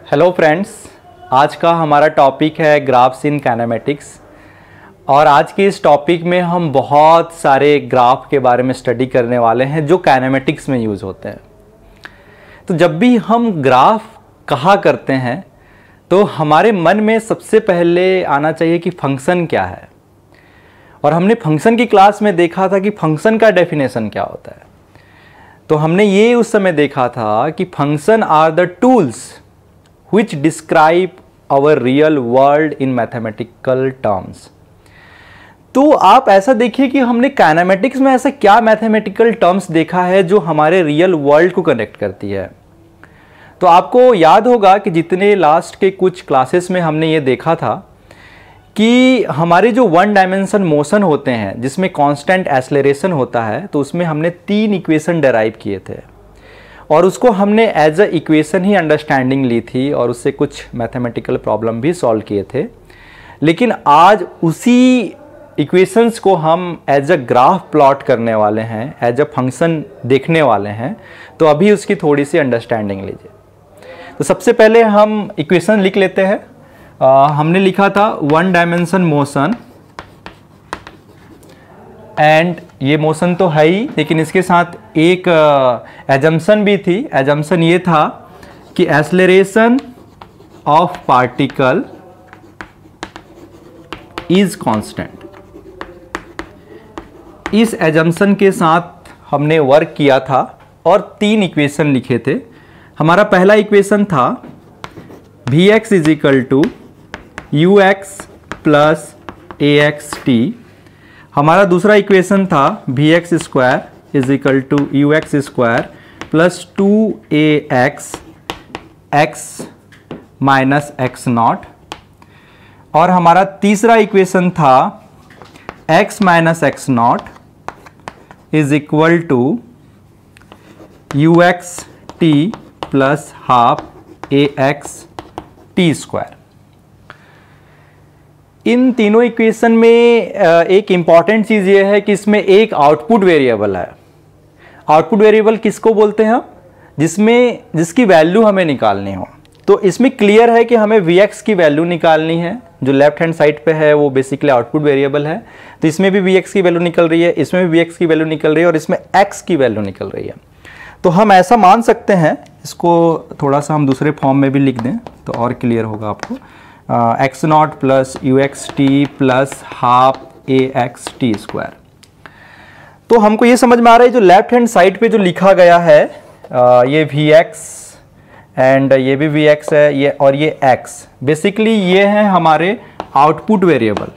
Hello friends, आज का हमारा टॉपिक है ग्राफ्स इन काइनेमेटिक्स। और आज के इस टॉपिक में हम बहुत सारे ग्राफ के बारे में स्टडी करने वाले हैं जो काइनेमेटिक्स में यूज़ होते हैं। तो जब भी हम ग्राफ कहा करते हैं तो हमारे मन में सबसे पहले आना चाहिए कि फंक्शन क्या है। और हमने फंक्शन की क्लास में देखा था कि फंक्शन का डेफिनेशन क्या होता है। तो हमने ये उस समय देखा था कि function are the tools which describe our real world in mathematical terms। तो आप ऐसा देखिए कि हमने काइनेमेटिक्स में ऐसा क्या मैथमेटिकल टर्म्स देखा है जो हमारे रियल वर्ल्ड को कनेक्ट करती है। तो आपको याद होगा कि जितने लास्ट के कुछ क्लासेस में हमने ये देखा था कि हमारे जो वन डायमेंशन मोशन होते हैं जिसमें कांस्टेंट एक्सेलरेशन होता है, तो उसमें हमने 3 इक्वेशन डेराइव किए थे और उसको हमने एज अ इक्वेशन ही अंडरस्टैंडिंग ली थी और उससे कुछ मैथमेटिकल प्रॉब्लम भी सॉल्व किए थे। लेकिन आज उसी इक्वेशंस को हम एज अ ग्राफ प्लॉट करने वाले हैं, एज अ फंक्शन देखने वाले हैं। तो अभी उसकी थोड़ी सी अंडरस्टैंडिंग लीजिए। तो सबसे पहले हम इक्वेशन लिख लेते हैं। हमने लिखा था वन डायमेंशन मोशन, एंड ये मोशन तो है ही, लेकिन इसके साथ एक एजम्पशन भी थी। एजम्पशन ये था कि acceleration of particle is constant. इस एजम्पशन के साथ हमने वर्क किया था और 3 इक्वेशन लिखे थे। हमारा पहला इक्वेशन था Vx is equal to U X plus A X T. हमारा दूसरा इक्वेशन था Vx square is equal to U X square plus 2ax x minus X naught. और हमारा तीसरा इक्वेशन था x minus X naught is equal to U X T plus half A X T square. इन तीनों equation में एक important चीज़ ये है कि इसमें एक आउटपुट वेरिएबल है। आउटपुट वेरिएबल किसको बोलते हैं हम? जिसकी वैल्यू हमें निकालनी हो। तो इसमें क्लियर है कि हमें Vx की वैल्यू निकालनी है। जो लेफ्ट हैंड साइड पे है वो बेसिकली आउटपुट वेरिएबल है। तो इसमें भी Vx की वैल्यू निकल रही है, इसमें भी Vx की वैल्यू निकल रही है और इसमें x की वैल्यू निकल रही है। तो हम ऐसा मान सकते हैं, इसको थोड़ा सा हम दूसरे फॉर्म में भी लिख दें तो और क्लियर होगा आपको। X naught plus U X T plus half A X T square. तो हमको ये समझ में आ रहा है जो लेफ्ट हैंड साइड पे जो लिखा गया है ये Vx एंड ये भी Vx है, ये और ये x, बेसिकली ये है हमारे आउटपुट वेरिएबल।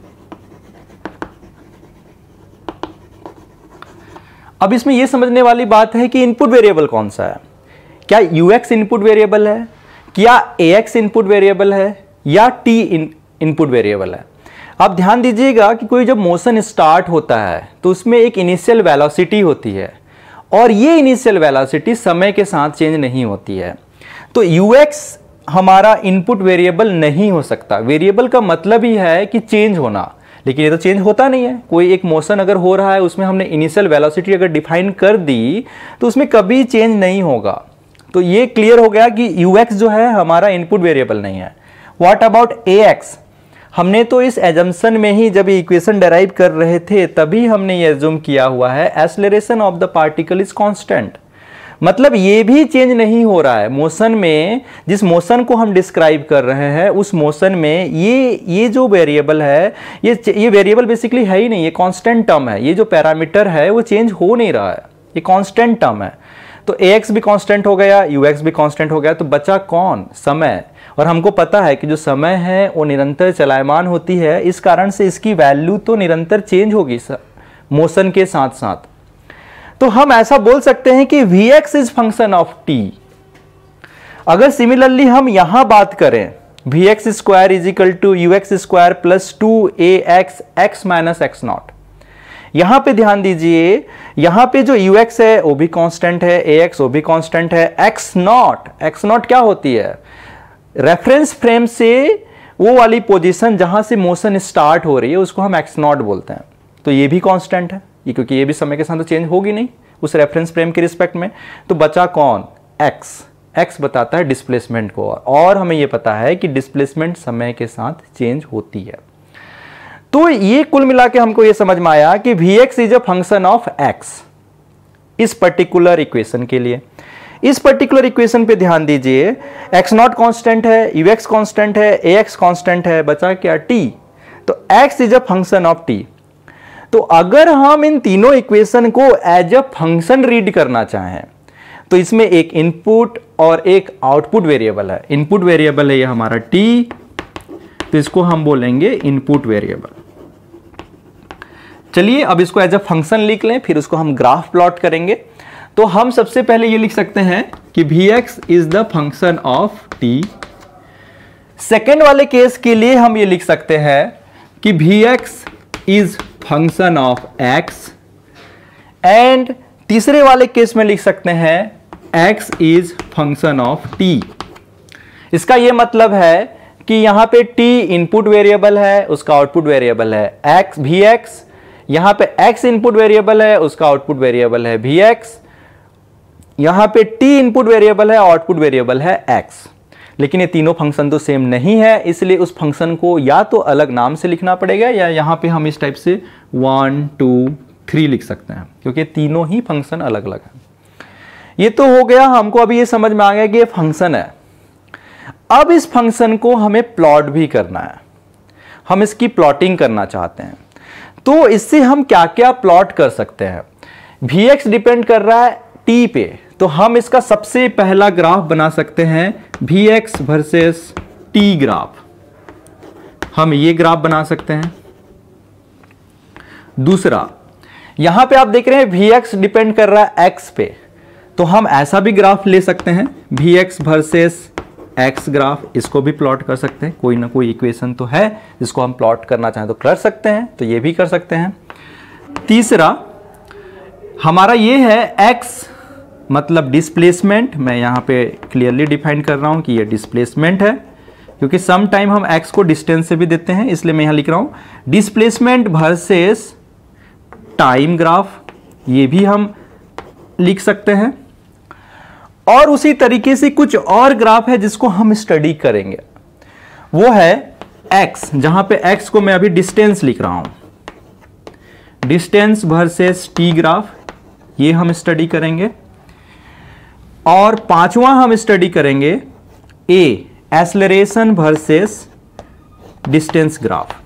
अब इसमें ये समझने वाली बात है कि इनपुट वेरिएबल कौन सा है। क्या ux इनपुट वेरिएबल है, क्या ax इनपुट वेरिएबल है, या t इनपुट वेरिएबल है। आप ध्यान दीजिएगा कि कोई जब मोशन स्टार्ट होता है तो उसमें एक इनिशियल वेलोसिटी होती है और ये इनिशियल वेलोसिटी समय के साथ चेंज नहीं होती है। तो ux हमारा इनपुट वेरिएबल नहीं हो सकता। वेरिएबल का मतलब ही है कि चेंज होना, लेकिन ये तो चेंज होता नहीं है। कोई एक मोशन अगर हो रहा है उसमें हमने इनिशियल वेलोसिटी अगर डिफाइन कर दी तो उसमें कभी चेंज नहीं होगा। तो ये क्लियर हो गया कि ux जो है हमारा इनपुट वेरिएबल नहीं है। What about ax? हमने तो इस एजम्पशन में ही जब इक्वेशन डेराइव कर रहे थे तभी हमने ये एज्यूम किया हुआ है acceleration of the particle is constant. मतलब ये भी चेंज नहीं हो रहा है मोशन में। जिस मोशन को हम डिस्क्राइब कर रहे हैं उस मोशन में ये जो वेरिएबल है ये वेरिएबल बेसिकली है ही नहीं, ये कांस्टेंट टर्म है। ये जो पैरामीटर है वो चेंज हो नहीं रहा है, ये कांस्टेंट टर्म है। तो ax भी कांस्टेंट हो गया, ux भी कांस्टेंट हो गया, तो बचा कौन? समय। और हमको पता है कि जो समय है वो निरंतर चलायमान होती है, इस कारण से इसकी वैल्यू तो निरंतर चेंज होगी मोशन के साथ साथ। तो हम ऐसा बोल सकते हैं कि Vx is function of t। अगर सिमिलरली हम यहां बात करें Vx square is equal to U X square plus 2ax x minus X naught. यहां पे ध्यान दीजिए, यहां पे जो ux है वो भी कांस्टेंट है, ax वो भी कांस्टेंट है, x नॉट क्या होती है? रेफरेंस फ्रेम से वो वाली पोजीशन जहां से मोशन स्टार्ट हो रही है उसको हम x नॉट बोलते हैं। तो ये भी कांस्टेंट है, ये क्योंकि ये भी समय के साथ तो चेंज होगी नहीं उस रेफरेंस फ्रेम के रिस्पेक्ट में। तो बचा कौन? x। x बताता है डिस्प्लेसमेंट को, और हमें ये पता है कि डिस्प्लेसमेंट समय के साथ चेंज होती है। तो ये कुल मिला के हमको ये समझ में आया कि Vx is a function of x इस पर्टिकुलर इक्वेशन के लिए। इस पर्टिकुलर इक्वेशन पे ध्यान दीजिए, x0 कांस्टेंट है, ux कांस्टेंट है, ax कांस्टेंट है, बचा क्या t। तो x is a function of t। तो अगर हम इन तीनों इक्वेशन को एज अ फंक्शन रीड करना चाहें तो इसमें एक इनपुट और एक आउटपुट वेरिएबल है। इनपुट वेरिएबल है ये हमारा t, तो इसको हम बोलेंगे इनपुट वेरिएबल। चलिए अब इसको एज अ फंक्शन लिख लें, फिर उसको हम ग्राफ प्लॉट करेंगे। तो हम सबसे पहले ये लिख सकते हैं कि Vx is the function of t। Second वाले केस के लिए हम ये लिख सकते हैं कि Vx is function of x, and तीसरे वाले केस में लिख सकते हैं x is function of t। इसका यह मतलब है कि यहां पे t इनपुट वेरिएबल है, उसका आउटपुट वेरिएबल है x Vx, यहां पे x इनपुट वेरिएबल है, उसका आउटपुट वेरिएबल है Vx, यहां पे t इनपुट वेरिएबल है, आउटपुट वेरिएबल है x। लेकिन ये तीनों फंक्शन तो सेम नहीं है, इसलिए उस फंक्शन को या तो अलग नाम से लिखना पड़ेगा या यहां पे हम इस टाइप से 1 2 3 लिख सकते हैं, क्योंकि तीनों ही फंक्शन अलग अलग हैं। ये तो हो गया, हमको अभी ये समझ में आ गया कि ये फंक्शन है। अब इस फंक्शन को हमें प्लॉट भी करना है, हम इसकी प्लॉटिंग करना चाहते हैं। तो इससे हम क्या क्या प्लॉट कर सकते हैं। Vx डिपेंड कर रहा है t पे, तो हम इसका सबसे पहला ग्राफ बना सकते हैं Vx वर्सेस t ग्राफ। हम ये ग्राफ बना सकते हैं। दूसरा, यहां पे आप देख रहे हैं Vx डिपेंड कर रहा है x पे, तो हम ऐसा भी ग्राफ ले सकते हैं Vx वर्सेस x ग्राफ। इसको भी प्लॉट कर सकते हैं, कोई ना कोई इक्वेशन तो है जिसको हम प्लॉट करना चाहें तो कर सकते हैं, तो ये भी कर सकते हैं। तीसरा हमारा ये है x मतलब डिस्प्लेसमेंट। मैं यहां पे क्लियरली डिफाइन कर रहा हूं कि ये डिस्प्लेसमेंट है, क्योंकि सम टाइम हम x को डिस्टेंस से भी देते हैं, इसलिए मैं यहां लिख रहा हूं डिस्प्लेसमेंट वर्सेस टाइम ग्राफ। ये भी हम लिख सकते हैं। और उसी तरीके से कुछ और ग्राफ है जिसको हम स्टडी करेंगे, वो है x, जहां पे x को मैं अभी डिस्टेंस लिख रहा हूं, डिस्टेंस वर्सेस t ग्राफ, ये हम स्टडी करेंगे। और पांचवा हम स्टडी करेंगे a, acceleration versus distance graph.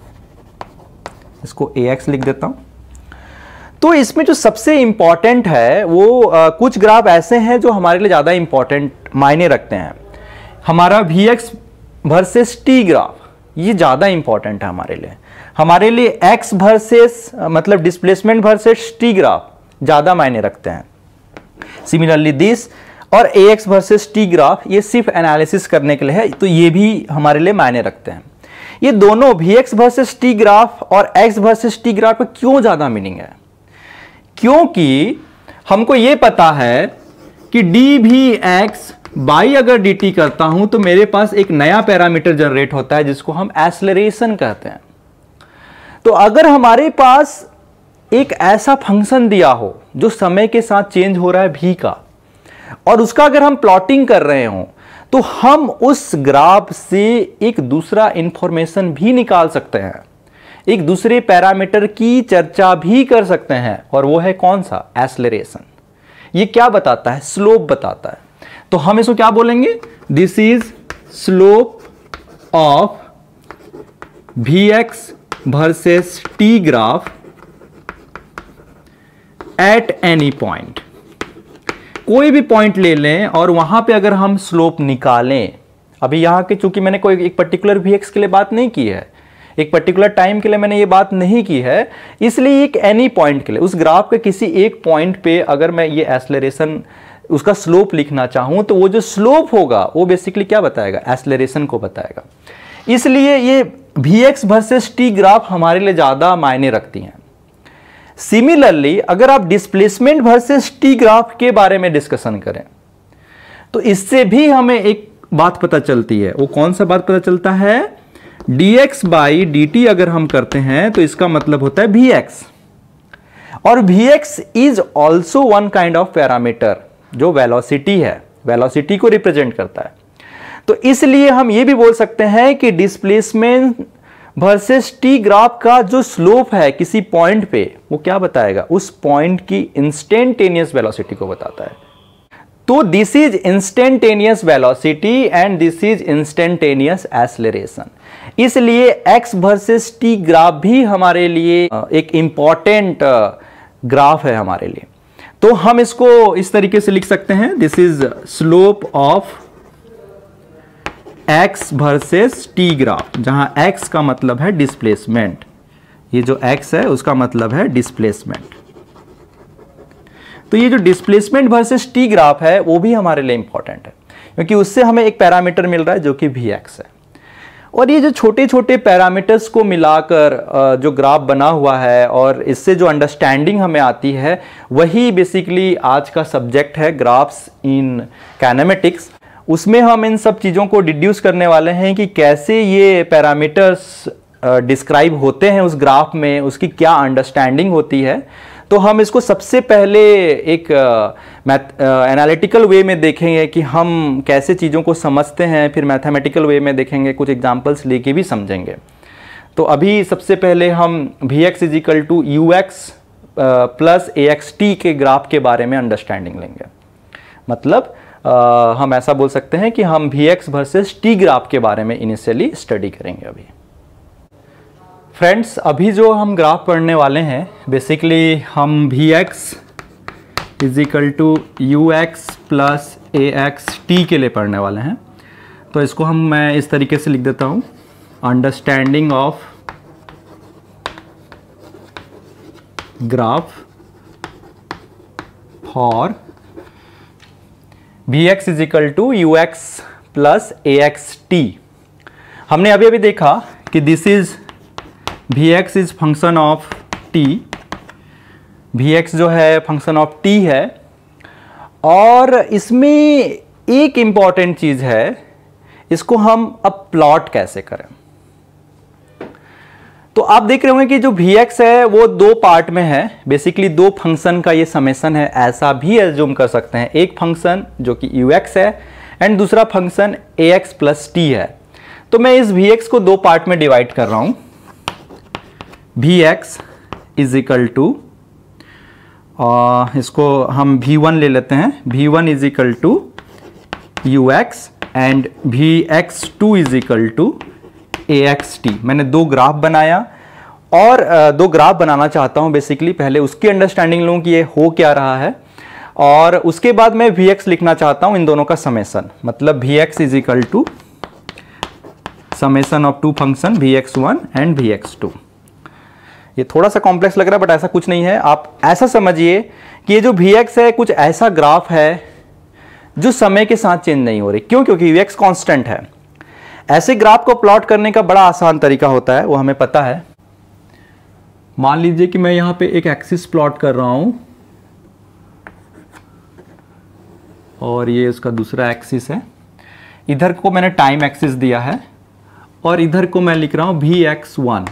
इसको ax लिख देता हूं। तो इसमें जो सबसे इंपॉर्टेंट है वो कुछ ग्राफ ऐसे हैं जो हमारे लिए ज़्यादा इंपॉर्टेंट मायने रखते हैं। हमारा Vx वर्सेस t ग्राफ, ये ज़्यादा इंपॉर्टेंट है हमारे लिए x वर्सेस मतलब डिस्प्लेसमेंट वर्सेस t ग्राफ ज़्यादा मायने रखते हैं। सिमिलरली दिस और ax वर्सेस t ग्राफ, ये सिर्फ एनालिसिस करने के लिए है, तो ये भी हमारे लिए मायने रखते हैं। ये दोनों Vx वर्सेस t ग्राफ और x वर्सेस t ग्राफ का क्यों ज़्यादा मीनिंग है? क्योंकि हमको यह पता है कि dVx बाई अगर dt करता हूं तो मेरे पास एक नया पैरामीटर जनरेट होता है जिसको हम एक्सेलरेशन कहते हैं। तो अगर हमारे पास एक ऐसा फंक्शन दिया हो जो समय के साथ चेंज हो रहा है v का, और उसका अगर हम प्लॉटिंग कर रहे हो, तो हम उस ग्राफ से एक दूसरा इंफॉर्मेशन भी निकाल सकते हैं, एक दूसरे पैरामीटर की चर्चा भी कर सकते हैं, और वो है कौन सा? एक्सेलरेशन। ये क्या बताता है? स्लोप बताता है। तो हम इसको क्या बोलेंगे? This is slope of Vx versus t graph at any point. कोई भी पॉइंट ले लें और वहां पे अगर हम स्लोप निकालें, अभी यहां के चूंकि मैंने कोई एक पर्टिकुलर Vx के लिए बात नहीं की है, एक पर्टिकुलर टाइम के लिए मैंने ये बात नहीं की है, इसलिए एक एनी पॉइंट के लिए उस ग्राफ के किसी एक पॉइंट पे अगर मैं ये एक्सेलरेशन उसका स्लोप लिखना चाहूं, तो वो जो स्लोप होगा वो बेसिकली क्या बताएगा? एक्सेलरेशन को बताएगा। इसलिए ये Vx वर्सेस t ग्राफ हमारे लिए ज्यादा मायने रखती हैं। सिमिलरली अगर आप डिस्प्लेसमेंट वर्सेस t ग्राफ के बारे में डिस्कशन करें, तो इससे भी हमें एक बात पता चलती है। वो कौन सा बात पता चलता है? dx बाई dt अगर हम करते हैं तो इसका मतलब होता है Vx, और Vx is also one kind of parameter जो वेलोसिटी है। वेलोसिटी को रिप्रेजेंट करता है। तो इसलिए हम ये भी बोल सकते हैं कि डिस्प्लेसमेंट वर्सेस टी ग्राफ का जो स्लोप है किसी पॉइंट पे, वो क्या बताएगा, उस पॉइंट की इंस्टेंटेनियस वेलोसिटी को बताता है। तो this is instantaneous velocity and this is instantaneous acceleration. इसलिए x वर्सेस t ग्राफ भी हमारे लिए एक इंपॉर्टेंट ग्राफ है हमारे लिए। तो हम इसको इस तरीके से लिख सकते हैं, this is slope of x versus t graph, जहां x का मतलब है डिस्प्लेसमेंट, ये जो x है उसका मतलब है डिस्प्लेसमेंट। तो ये जो डिस्प्लेसमेंट वर्सेस टी ग्राफ है वो भी हमारे लिए इंपॉर्टेंट है, क्योंकि उससे हमें एक पैरामीटर मिल रहा है जो कि Vx है। और ये जो छोटे छोटे पैरामीटर्स को मिलाकर जो ग्राफ बना हुआ है और इससे जो अंडरस्टैंडिंग हमें आती है, वही बेसिकली आज का सब्जेक्ट है, ग्राफ्स इन काइनेमेटिक्स। उसमें हम इन सब चीज़ों को डिड्यूस करने वाले हैं कि कैसे ये पैरामीटर्स डिस्क्राइब होते हैं उस ग्राफ में, उसकी क्या अंडरस्टैंडिंग होती है। तो हम इसको सबसे पहले एक एनालिटिकल वे में देखेंगे कि हम कैसे चीज़ों को समझते हैं, फिर मैथमेटिकल वे में देखेंगे, कुछ एग्जांपल्स लेके भी समझेंगे। तो अभी सबसे पहले हम Vx is equal to ux plus AXT के ग्राफ के बारे में अंडरस्टैंडिंग लेंगे। मतलब हम ऐसा बोल सकते हैं कि हम Vx वर्सेस t ग्राफ के बारे में इनिशियली स्टडी करेंगे अभी। फ्रेंड्स, अभी जो हम ग्राफ पढ़ने वाले हैं, बेसिकली हम Vx is equal to ux plus AXT के लिए पढ़ने वाले हैं। तो इसको मैं इस तरीके से लिख देता हूँ, understanding of graph for Vx is equal to ux plus AXT। हमने अभी अभी देखा कि this is Vx is function of t, Vx जो है फंक्शन ऑफ t है। और इसमें एक इंपॉर्टेंट चीज है, इसको हम अब प्लॉट कैसे करें। तो आप देख रहे होंगे कि जो Vx है वो दो पार्ट में है, बेसिकली दो फंक्शन का ये समेशन है, ऐसा भी एज्यूम कर सकते हैं। एक फंक्शन जो कि ux है एंड दूसरा फंक्शन ax प्लस t है। तो मैं इस Vx को दो पार्ट में डिवाइड कर रहा हूं, Vx इज इक्वल टू, इसको हम V1 ले लेते हैं, V1 is equal to ux and Vx2 is equal to AXT। मैंने दो ग्राफ बनाया और दो ग्राफ बनाना चाहता हूं। बेसिकली पहले उसकी अंडरस्टैंडिंग लूं कि ये हो क्या रहा है, और उसके बाद मैं Vx लिखना चाहता हूं इन दोनों का समेशन। मतलब Vx is equal to summation of two function Vx1 and Vx2। ये थोड़ा सा कॉम्प्लेक्स लग रहा है बट ऐसा कुछ नहीं है। आप ऐसा समझिए कि ये जो Vx है कुछ ऐसा ग्राफ है जो समय के साथ चेंज नहीं हो रही। क्यों? क्योंकि Vx कांस्टेंट है। ऐसे ग्राफ को प्लॉट करने का बड़ा आसान तरीका होता है, वो हमें पता है। मान लीजिए कि मैं यहां पे एक एक्सिस प्लॉट कर रहा हूं और ये उसका दूसरा एक्सिस है। इधर को मैंने टाइम एक्सिस दिया है और इधर को मैं लिख रहा हूं Vx1।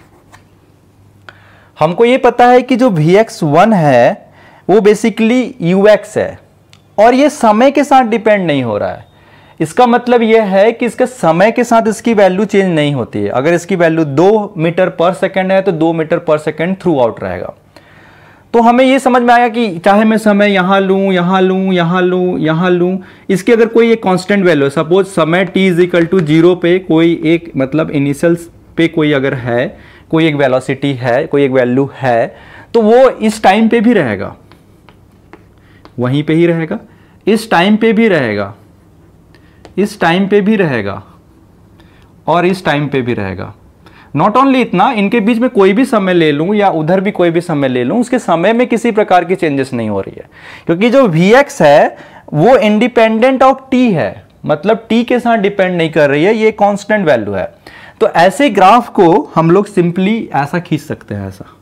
हमको ये पता है कि जो Vx1 है वो बेसिकली ux है और ये समय के साथ डिपेंड नहीं हो रहा है। इसका मतलब यह है कि इसके समय के साथ इसकी वैल्यू चेंज नहीं होती है। अगर इसकी वैल्यू 2 मीटर पर सेकंड है तो 2 मीटर पर सेकंड थ्रू आउट रहेगा। तो हमें यह समझ में आया कि चाहे मैं समय यहां लूं, यहां लूं, यहां लूं, यहां लूं, इसकी अगर कोई एक कांस्टेंट वैल्यू, सपोज समय t इज इक्वल टू 0 पे कोई एक, मतलब इनिशियल पे कोई अगर है, कोई एक वेलोसिटी है, कोई एक वैल्यू है, तो वो इस टाइम पे भी रहेगा, वहीं पे ही रहेगा, इस टाइम पे भी रहेगा, इस टाइम पे भी रहेगा और इस टाइम पे भी रहेगा। नॉट ओनली इतना, इनके बीच में कोई भी समय ले लूं या उधर भी कोई भी समय ले लूं, उसके समय में किसी प्रकार की चेंजेस नहीं हो रही है, क्योंकि जो Vx है वो इंडिपेंडेंट ऑफ t है, मतलब t के साथ डिपेंड नहीं कर रही है, ये कांस्टेंट वैल्यू है। तो ऐसे ग्राफ को हम लोग सिंपली ऐसा खींच सकते हैं, ऐसा।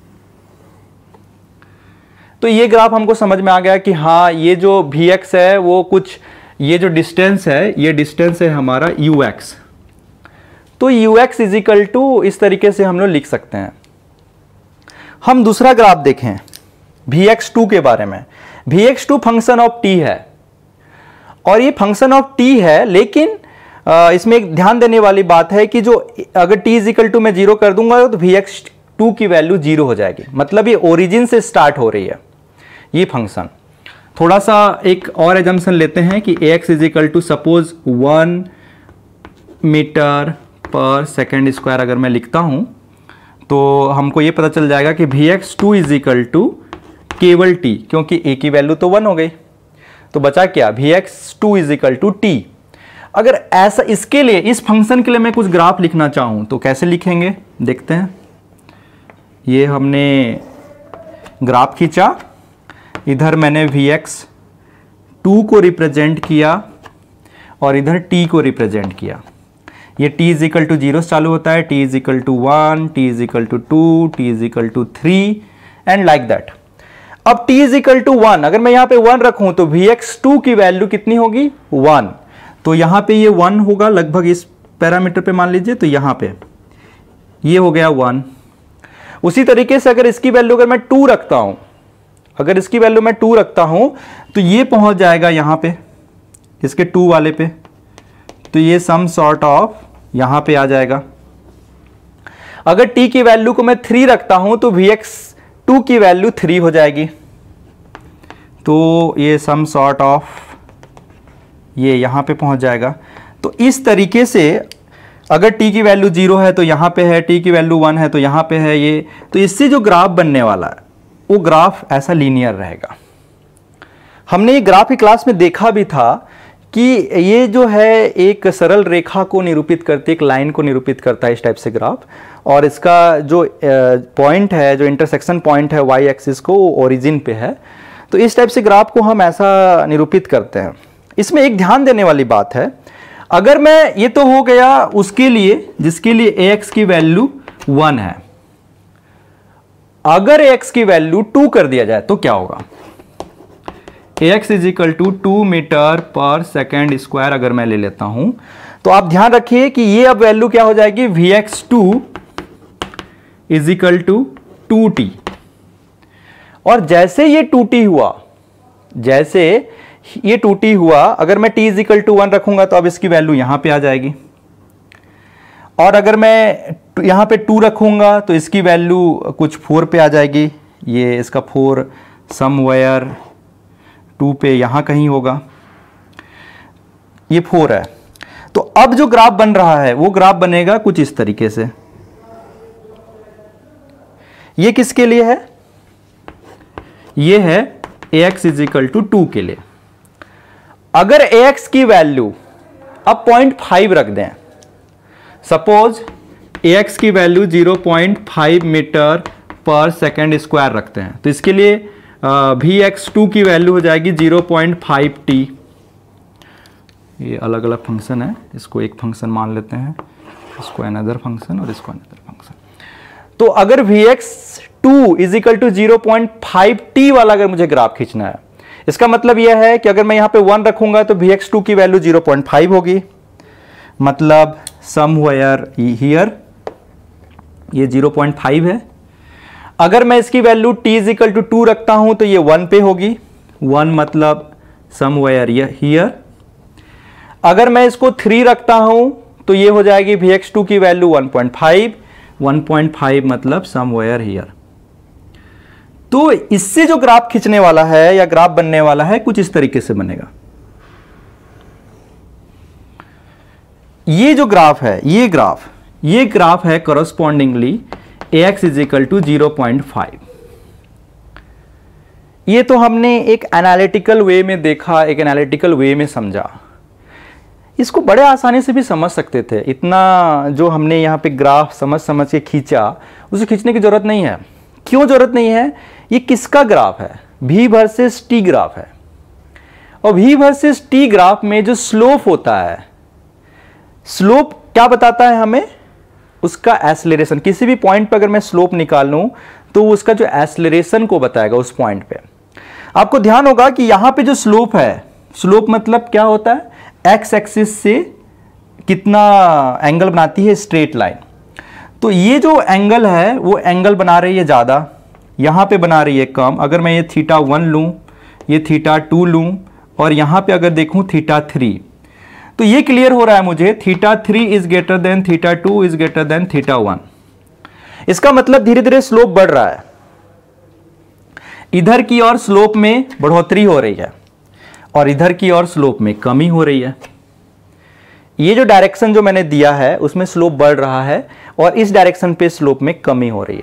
तो ये ग्राफ हमको समझ में आ गया कि हाँ, ये जो Vx है वो कुछ, ये जो डिस्टेंस है, ये डिस्टेंस है हमारा ux। तो ux इज इक्वल टू, इस तरीके से हम लोग लिख सकते हैं। हम दूसरा ग्राफ देखें Vx2 के बारे में। Vx2 फंक्शन ऑफ t है और ये फंक्शन ऑफ t है, लेकिन इसमें एक ध्यान देने वाली बात है कि जो अगर t इज इक्वल टू मैं 0 कर दूंगा तो vx2 की वैल्यू 0 हो जाएगी, मतलब ये ओरिजिन से स्टार्ट हो रही है ये फंक्शन। थोड़ा सा एक और एजम्पशन लेते हैं कि ax is equal to suppose 1 metre per second square अगर मैं लिखता हूं तो हमको ये पता चल जाएगा कि vx2 इज इक्वल टू केवल t, क्योंकि a की वैल्यू तो 1 हो गई, तो बचा क्या, vx2 is equal to t। अगर ऐसा इसके लिए, इस फंक्शन के लिए मैं कुछ ग्राफ लिखना चाहूं तो कैसे लिखेंगे देखते हैं। ये हमने ग्राफ खींचा, इधर मैंने vx2 को रिप्रेजेंट किया और इधर t को रिप्रेजेंट किया। ये t इज इक्वल टू 0 चालू होता है, t is equal to 1, t is equal to 2, t is equal to 3 and like that. अब t इज इक्वल टू 1, अगर मैं यहां पे 1 रखूं तो vx2 की वैल्यू कितनी होगी, 1, तो यहां पे ये 1 होगा लगभग इस पैरामीटर पे मान लीजिए, तो यहां पे ये हो गया 1। उसी तरीके से अगर इसकी वैल्यू अगर मैं 2 रखता हूं, अगर इसकी वैल्यू मैं 2 रखता हूं तो ये पहुंच जाएगा यहां पे इसके 2 वाले पे, तो ये सम सॉर्ट ऑफ यहां पे आ जाएगा। अगर t की वैल्यू को मैं 3 रखता हूं तो vx2 की वैल्यू 3 हो जाएगी, तो ये सम सॉर्ट ऑफ ये यहां पे पहुंच जाएगा। तो इस तरीके से अगर t की वैल्यू 0 है तो यहां पे है, t की वैल्यू 1 है तो यहां पे है ये, तो इससे जो ग्राफ बनने वाला है वो ग्राफ ऐसा लीनियर रहेगा। हमने ये ग्राफ की क्लास में देखा भी था कि ये जो है एक सरल रेखा को निरूपित करती है, एक लाइन को निरूपित करता है इस टाइप से ग्राफ, और इसका जो पॉइंट है, जो इंटरसेक्शन पॉइंट है वाई एक्सिस को, वो ओरिजिन पे है। तो इस टाइप से ग्राफ को हम ऐसा निरूपित करते हैं। इसमें एक ध्यान देने वाली बात है, अगर मैं, ये तो हो गया उसके लिए जिसके लिए ax की वैल्यू 1 है, अगर ax की वैल्यू 2 कर दिया जाए तो क्या होगा, ax is equal to 2 metre per second square अगर मैं ले लेता हूं तो आप ध्यान रखिए कि ये अब वैल्यू क्या हो जाएगी, vx2 is equal to 2t। और जैसे ये 2t हुआ, जैसे ये 2t हुआ, अगर मैं t इज इक्वल टू 1 रखूंगा तो अब इसकी वैल्यू यहां पे आ जाएगी, और अगर मैं यहां पे 2 रखूंगा तो इसकी वैल्यू कुछ 4 पे आ जाएगी, ये इसका 4 समवेयर 2 पे यहां कहीं होगा, ये 4 है। तो अब जो ग्राफ बन रहा है वो ग्राफ बनेगा कुछ इस तरीके से। ये किसके लिए है, ये है ax इज इक्वल टू 2 के लिए। अगर ax की वैल्यू अब 0.5 रख दें, सपोज ax की value 0.5 metre per second square रखते हैं, तो इसके लिए vx2 की वैल्यू हो जाएगी 0.5t। ये अलग अलग फंक्शन है, इसको एक फंक्शन मान लेते हैं, इसको अनदर फंक्शन और इसको अनदर फंक्शन। तो अगर vx2 is equal to 0.5t वाला अगर मुझे ग्राफ खींचना है, इसका मतलब यह है कि अगर मैं यहां पे 1 रखूंगा तो vx2 की वैल्यू 0.5 होगी, मतलब समवेयर हियर ये 0.5 है। अगर मैं इसकी value t is equal to 2 रखता हूं तो ये 1 पे होगी, 1 मतलब समवेयर हियर। अगर मैं इसको 3 रखता हूं तो ये हो जाएगी vx2 की वैल्यू 1.5, 1.5 मतलब समवेयर हियर। तो इससे जो ग्राफ खींचने वाला है या ग्राफ बनने वाला है कुछ इस तरीके से बनेगा। ये जो ग्राफ है, ये ग्राफ है correspondingly ax is equal to 0.5। ये तो हमने एक एनालिटिकल वे में देखा, एक एनालिटिकल वे में समझा। इसको बड़े आसानी से भी समझ सकते थे, इतना जो हमने यहाँ पे ग्राफ समझ के खींचा, उसे खींचने की जरूरत नहीं है। क्यों जरूरत नहीं है, ये किसका ग्राफ है, v वर्सेस t ग्राफ है, और v वर्सेस t ग्राफ में जो स्लोप होता है, स्लोप क्या बताता है हमें, उसका एक्सेलरेशन। किसी भी पॉइंट पर अगर मैं स्लोप निकाल लूं तो उसका जो एक्सेलरेशन को बताएगा उस पॉइंट पे। आपको ध्यान होगा कि यहां पे जो स्लोप है, स्लोप मतलब क्या होता है, एक्स एक्सिस से कितना एंगल बनाती है स्ट्रेट लाइन। तो ये जो एंगल है वो एंगल बना रही है ज़्यादा, यहाँ पे बना रही है कम। अगर मैं ये θ1 लूँ, ये θ2 लूँ और यहां पे अगर देखूं θ3, तो ये क्लियर हो रहा है मुझे θ3 is greater than θ2 is greater than θ1। इसका मतलब धीरे धीरे स्लोप बढ़ रहा है, इधर की ओर स्लोप में बढ़ोतरी हो रही है और इधर की ओर स्लोप में कमी हो रही है। ये जो डायरेक्शन जो मैंने दिया है उसमें स्लोप बढ़ रहा है और इस डायरेक्शन पे स्लोप में कमी हो रही है।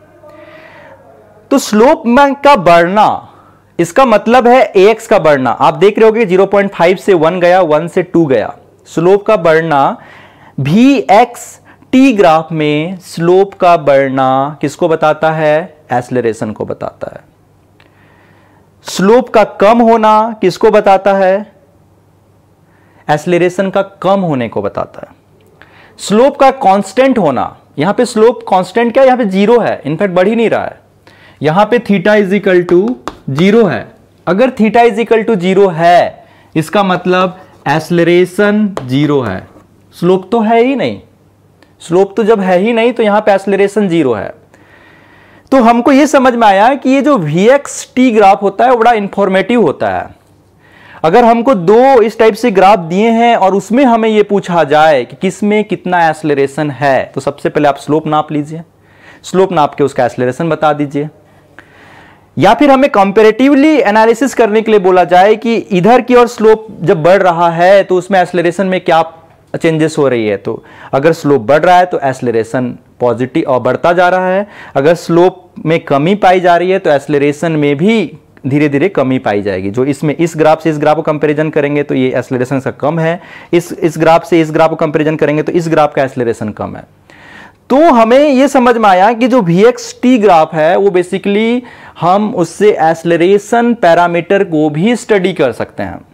तो स्लोप में का बढ़ना, इसका मतलब है ax का बढ़ना। आप देख रहे होगे 0.5 से 1 गया, 1 से 2 गया। स्लोप का बढ़ना vx t ग्राफ में स्लोप का बढ़ना किसको बताता है? एक्सेलरेशन को बताता है। स्लोप का कम होना किसको बताता है? एक्सेलरेशन का कम होने को बताता है। स्लोप का कांस्टेंट होना, यहां पे स्लोप कांस्टेंट क्या है? यहां पे जीरो है, इनफैक्ट बढ़ ही नहीं रहा है। यहां पे theta is equal to zero है। अगर theta is equal to zero है, इसका मतलब एक्सेलरेशन जीरो है। स्लोप तो है ही नहीं, स्लोप तो जब है ही नहीं तो यहां पे एक्सेलरेशन जीरो है। तो हमको यह समझ में आया कि ये जो vxt ग्राफ होता है वो बड़ा इंफॉर्मेटिव होता है। अगर हमको दो इस टाइप से ग्राफ दिए हैं और उसमें हमें यह पूछा जाए कि किसमें कितना एक्सेलरेशन है, तो सबसे पहले आप स्लोप नाप लीजिए, स्लोप नाप के उसका एक्सेलरेशन बता दीजिए। या फिर हमें कंपैरेटिवली एनालिसिस करने के लिए बोला जाए कि इधर की ओर स्लोप जब बढ़ रहा है तो उसमें एक्सेलरेशन में क्या चेंजेस हो रही है। तो अगर स्लोप बढ़ रहा है तो एक्सेलरेशन पॉजिटिव और बढ़ता जा रहा है, अगर स्लोप में कमी पाई जा रही है तो एक्सेलरेशन में भी धीरे धीरे कमी पाई जाएगी। जो इसमें इस ग्राफ से इस ग्राफ को कंपैरिजन करेंगे तो ये एक्सेलरेशन का कम है, इस ग्राफ से इस ग्राफ को कंपैरिजन करेंगे तो इस ग्राफ का एक्सेलरेशन कम है। तो हमें यह समझ में आया कि जो vxt ग्राफ है वो बेसिकली हम उससे एक्सेलरेशन पैरामीटर को भी स्टडी कर सकते हैं।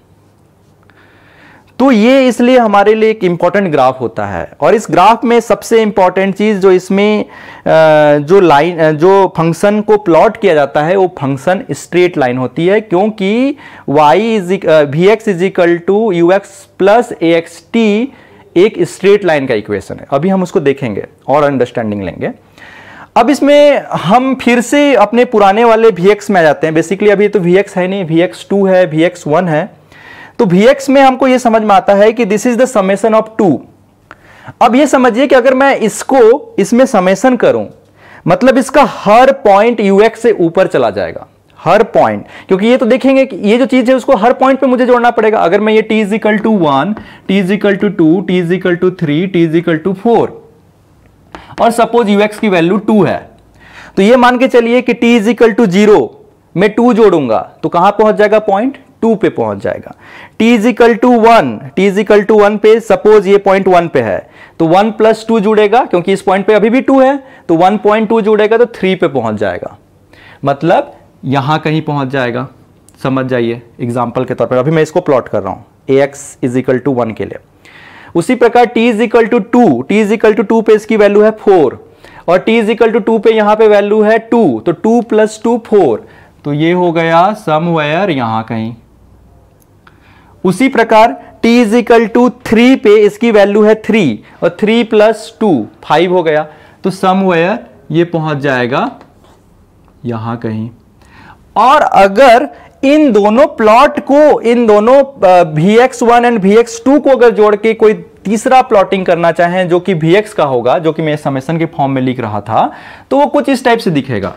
तो ये इसलिए हमारे लिए एक इंपॉर्टेंट ग्राफ होता है। और इस ग्राफ में सबसे इंपॉर्टेंट चीज जो इसमें जो फंक्शन को प्लॉट किया जाता है वो फंक्शन स्ट्रेट लाइन होती है, क्योंकि vx is equal to ux plus axt एक स्ट्रेट लाइन का इक्वेशन है। अभी हम उसको देखेंगे और अंडरस्टैंडिंग लेंगे। अब इसमें हम फिर से अपने पुराने वाले vx में आ जाते हैं। बेसिकली अभी तो vx है नहीं, vx2 है, vx1 है। तो vx में हमको यह समझ में आता है कि this is the summation of 2। अब यह समझिए कि अगर मैं इसको इसमें समेशन करूं, मतलब इसका हर पॉइंट ux से ऊपर चला जाएगा, हर पॉइंट, क्योंकि ये तो देखेंगे कि ये जो चीज है उसको हर पॉइंट पे मुझे जोड़ना पड़ेगा। अगर मैं ये t is equal to 1, t is equal to 2, t is equal to 3, t is equal to 4 और सपोज ux की वैल्यू 2 है, तो ये मान के चलिए कि t इज इक्वल टू 0 मैं 2 जोड़ूंगा तो कहां पहुंच जाएगा? पॉइंट 2 पे पहुंच जाएगा। t is equal to 1, t is equal to 1 पे सपोज ये पॉइंट 1 पे है तो 1 प्लस 2 जुड़ेगा, क्योंकि इस पॉइंट पे अभी भी 2 है तो 1.2 जुड़ेगा तो 3 पे पहुंच जाएगा, मतलब यहां कहीं पहुंच जाएगा। समझ जाइए एग्जांपल के तौर पर, अभी मैं इसको प्लॉट कर रहा हूं ax इज इक्वल टू 1 के लिए। उसी प्रकार t is equal to 2, t is equal to 2 पे इसकी वैल्यू है 4 और t इज इक्वल टू 2 पे यहां पे वैल्यू है 2, तो 2 प्लस 2 4, तो ये हो गया समवेयर यहां कहीं। उसी प्रकार t इज इक्वल टू 3 पे इसकी वैल्यू है 3 और 3 प्लस 2 5 हो गया, तो समवेयर ये पहुंच जाएगा यहां कहीं। और अगर इन दोनों प्लॉट को, इन दोनों vx1 एंड vx2 को अगर जोड़ के कोई तीसरा प्लॉटिंग करना चाहें जो कि vx का होगा, जो कि मैं समेशन के फॉर्म में लिख रहा था, तो वो कुछ इस टाइप से दिखेगा।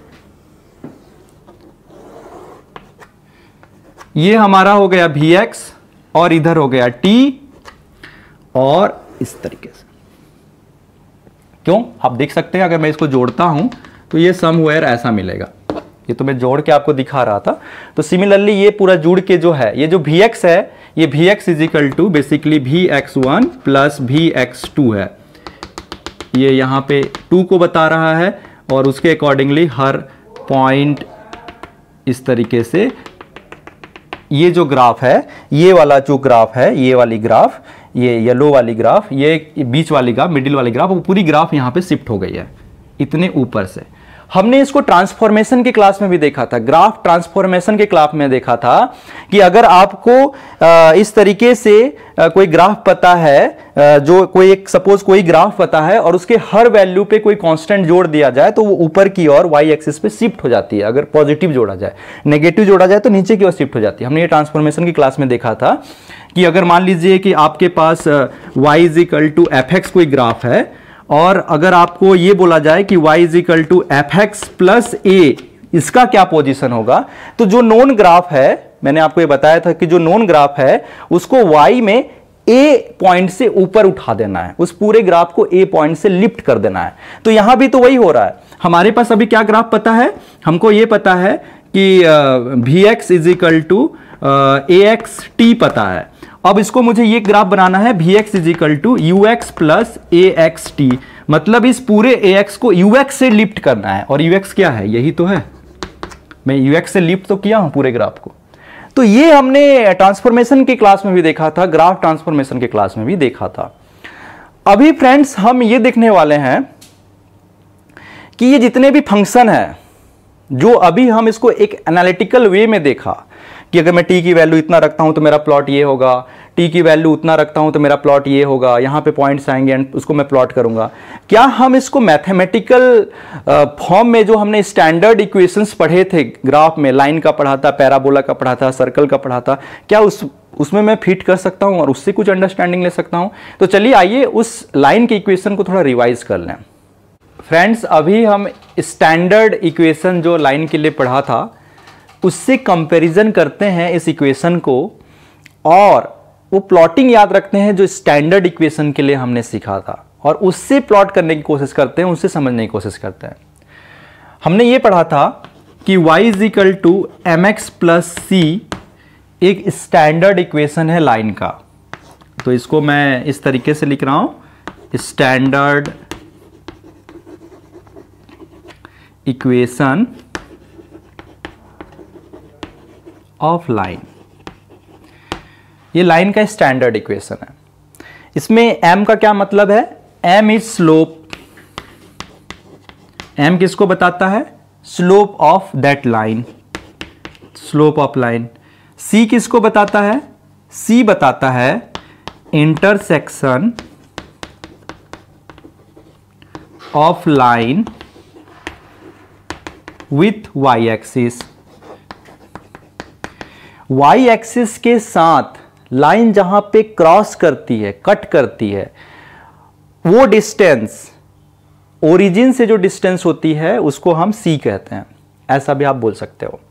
ये हमारा हो गया vx और इधर हो गया t और इस तरीके से। क्यों? आप देख सकते हैं अगर मैं इसको जोड़ता हूं तो ये समवेयर ऐसा मिलेगा। ये तो मैं जोड़ के आपको दिखा रहा था। तो सिमिलरली ये पूरा जुड़ के जो है, ये जो vx है, ये vx is equal to basically vx1 plus vx2 है। ये यहां पे 2 को बता रहा है और उसके अकॉर्डिंगली हर पॉइंट इस तरीके से ये जो ग्राफ है, ये वाला जो ग्राफ है, ये वाली ग्राफ, ये येलो वाली ग्राफ, ये बीच वाली ग्राफ, मिडिल वाली ग्राफ, वो पूरी ग्राफ यहां पे शिफ्ट हो गई है इतने ऊपर से। हमने इसको ट्रांसफॉर्मेशन के क्लास में भी देखा था, ग्राफ ट्रांसफॉर्मेशन के क्लास में देखा था कि अगर आपको इस तरीके से कोई ग्राफ पता है, जो कोई एक सपोज कोई ग्राफ पता है और उसके हर वैल्यू पे कोई कांस्टेंट जोड़ दिया जाए तो वो ऊपर की ओर वाई एक्सिस पे शिफ्ट हो जाती है। अगर पॉजिटिव जोड़ा जाए, नेगेटिव जोड़ा जाए तो नीचे की ओर शिफ्ट हो जाती है। हमने ये ट्रांसफॉर्मेशन की क्लास में देखा था कि अगर मान लीजिए कि आपके पास y is equal to F X कोई ग्राफ है और अगर आपको ये बोला जाए कि y is equal to F X plus A, इसका क्या पोजीशन होगा, तो जो नोन ग्राफ है, मैंने आपको ये बताया था कि जो नोन ग्राफ है उसको y में a पॉइंट से ऊपर उठा देना है, उस पूरे ग्राफ को a पॉइंट से लिफ्ट कर देना है। तो यहां भी तो वही हो रहा है। हमारे पास अभी क्या ग्राफ पता है, हमको ये पता है कि V X is equal to A X T पता है। अब इसको मुझे ये ग्राफ बनाना है V X is equal to U X plus A X T, मतलब इस पूरे ए एक्स को यू एक्स से लिफ्ट करना है। और यू एक्स क्या है, यही तो है, मैं यू एक्स से लिफ्ट तो किया हूं पूरे ग्राफ को। तो ये हमने ट्रांसफॉर्मेशन की क्लास में भी देखा था, ग्राफ ट्रांसफॉर्मेशन के क्लास में भी देखा था। अभी फ्रेंड्स हम ये देखने वाले हैं कि ये जितने भी फंक्शन है, जो अभी हम इसको एक एनालिटिकल वे में देखा कि अगर मैं t की वैल्यू इतना रखता हूं तो मेरा प्लॉट ये होगा, t की वैल्यू उतना रखता हूं तो मेरा प्लॉट ये होगा, यहां पे पॉइंट्स आएंगे एंड उसको मैं प्लॉट करूंगा। क्या हम इसको मैथमेटिकल फॉर्म में, जो हमने स्टैंडर्ड इक्वेशंस पढ़े थे ग्राफ में, लाइन का पढ़ा था, पैराबोला का पढ़ा था, सर्कल का पढ़ा था, क्या उसमें मैं फिट कर सकता हूं और उससे कुछ अंडरस्टैंडिंग ले सकता हूं? तो चलिए आइए उस लाइन के इक्वेशन को थोड़ा रिवाइज कर लें। फ्रेंड्स, अभी हम स्टैंडर्ड इक्वेशन जो लाइन के लिए पढ़ा था उससे कंपैरिजन करते हैं इस इक्वेशन को, और वो प्लॉटिंग याद रखते हैं जो स्टैंडर्ड इक्वेशन के लिए हमने सीखा था, और उससे प्लॉट करने की कोशिश करते हैं, उससे समझने की कोशिश करते हैं। हमने ये पढ़ा था कि y is equal to M X plus C एक स्टैंडर्ड इक्वेशन है लाइन का। तो इसको मैं इस तरीके से लिख रहा हूं, स्टैंडर्ड इक्वेशन ऑफ लाइन। ये लाइन का स्टैंडर्ड इक्वेशन है। इसमें m का क्या मतलब है, m इज स्लोप, m किसको बताता है, slope of that line, slope of line. c किसको बताता है, c बताता है intersection of line with y axis. y axis के साथ लाइन जहां पे क्रॉस करती है, कट करती है, वो डिस्टेंस, ओरिजिन से जो डिस्टेंस होती है उसको हम c कहते हैं, ऐसा भी आप बोल सकते हो।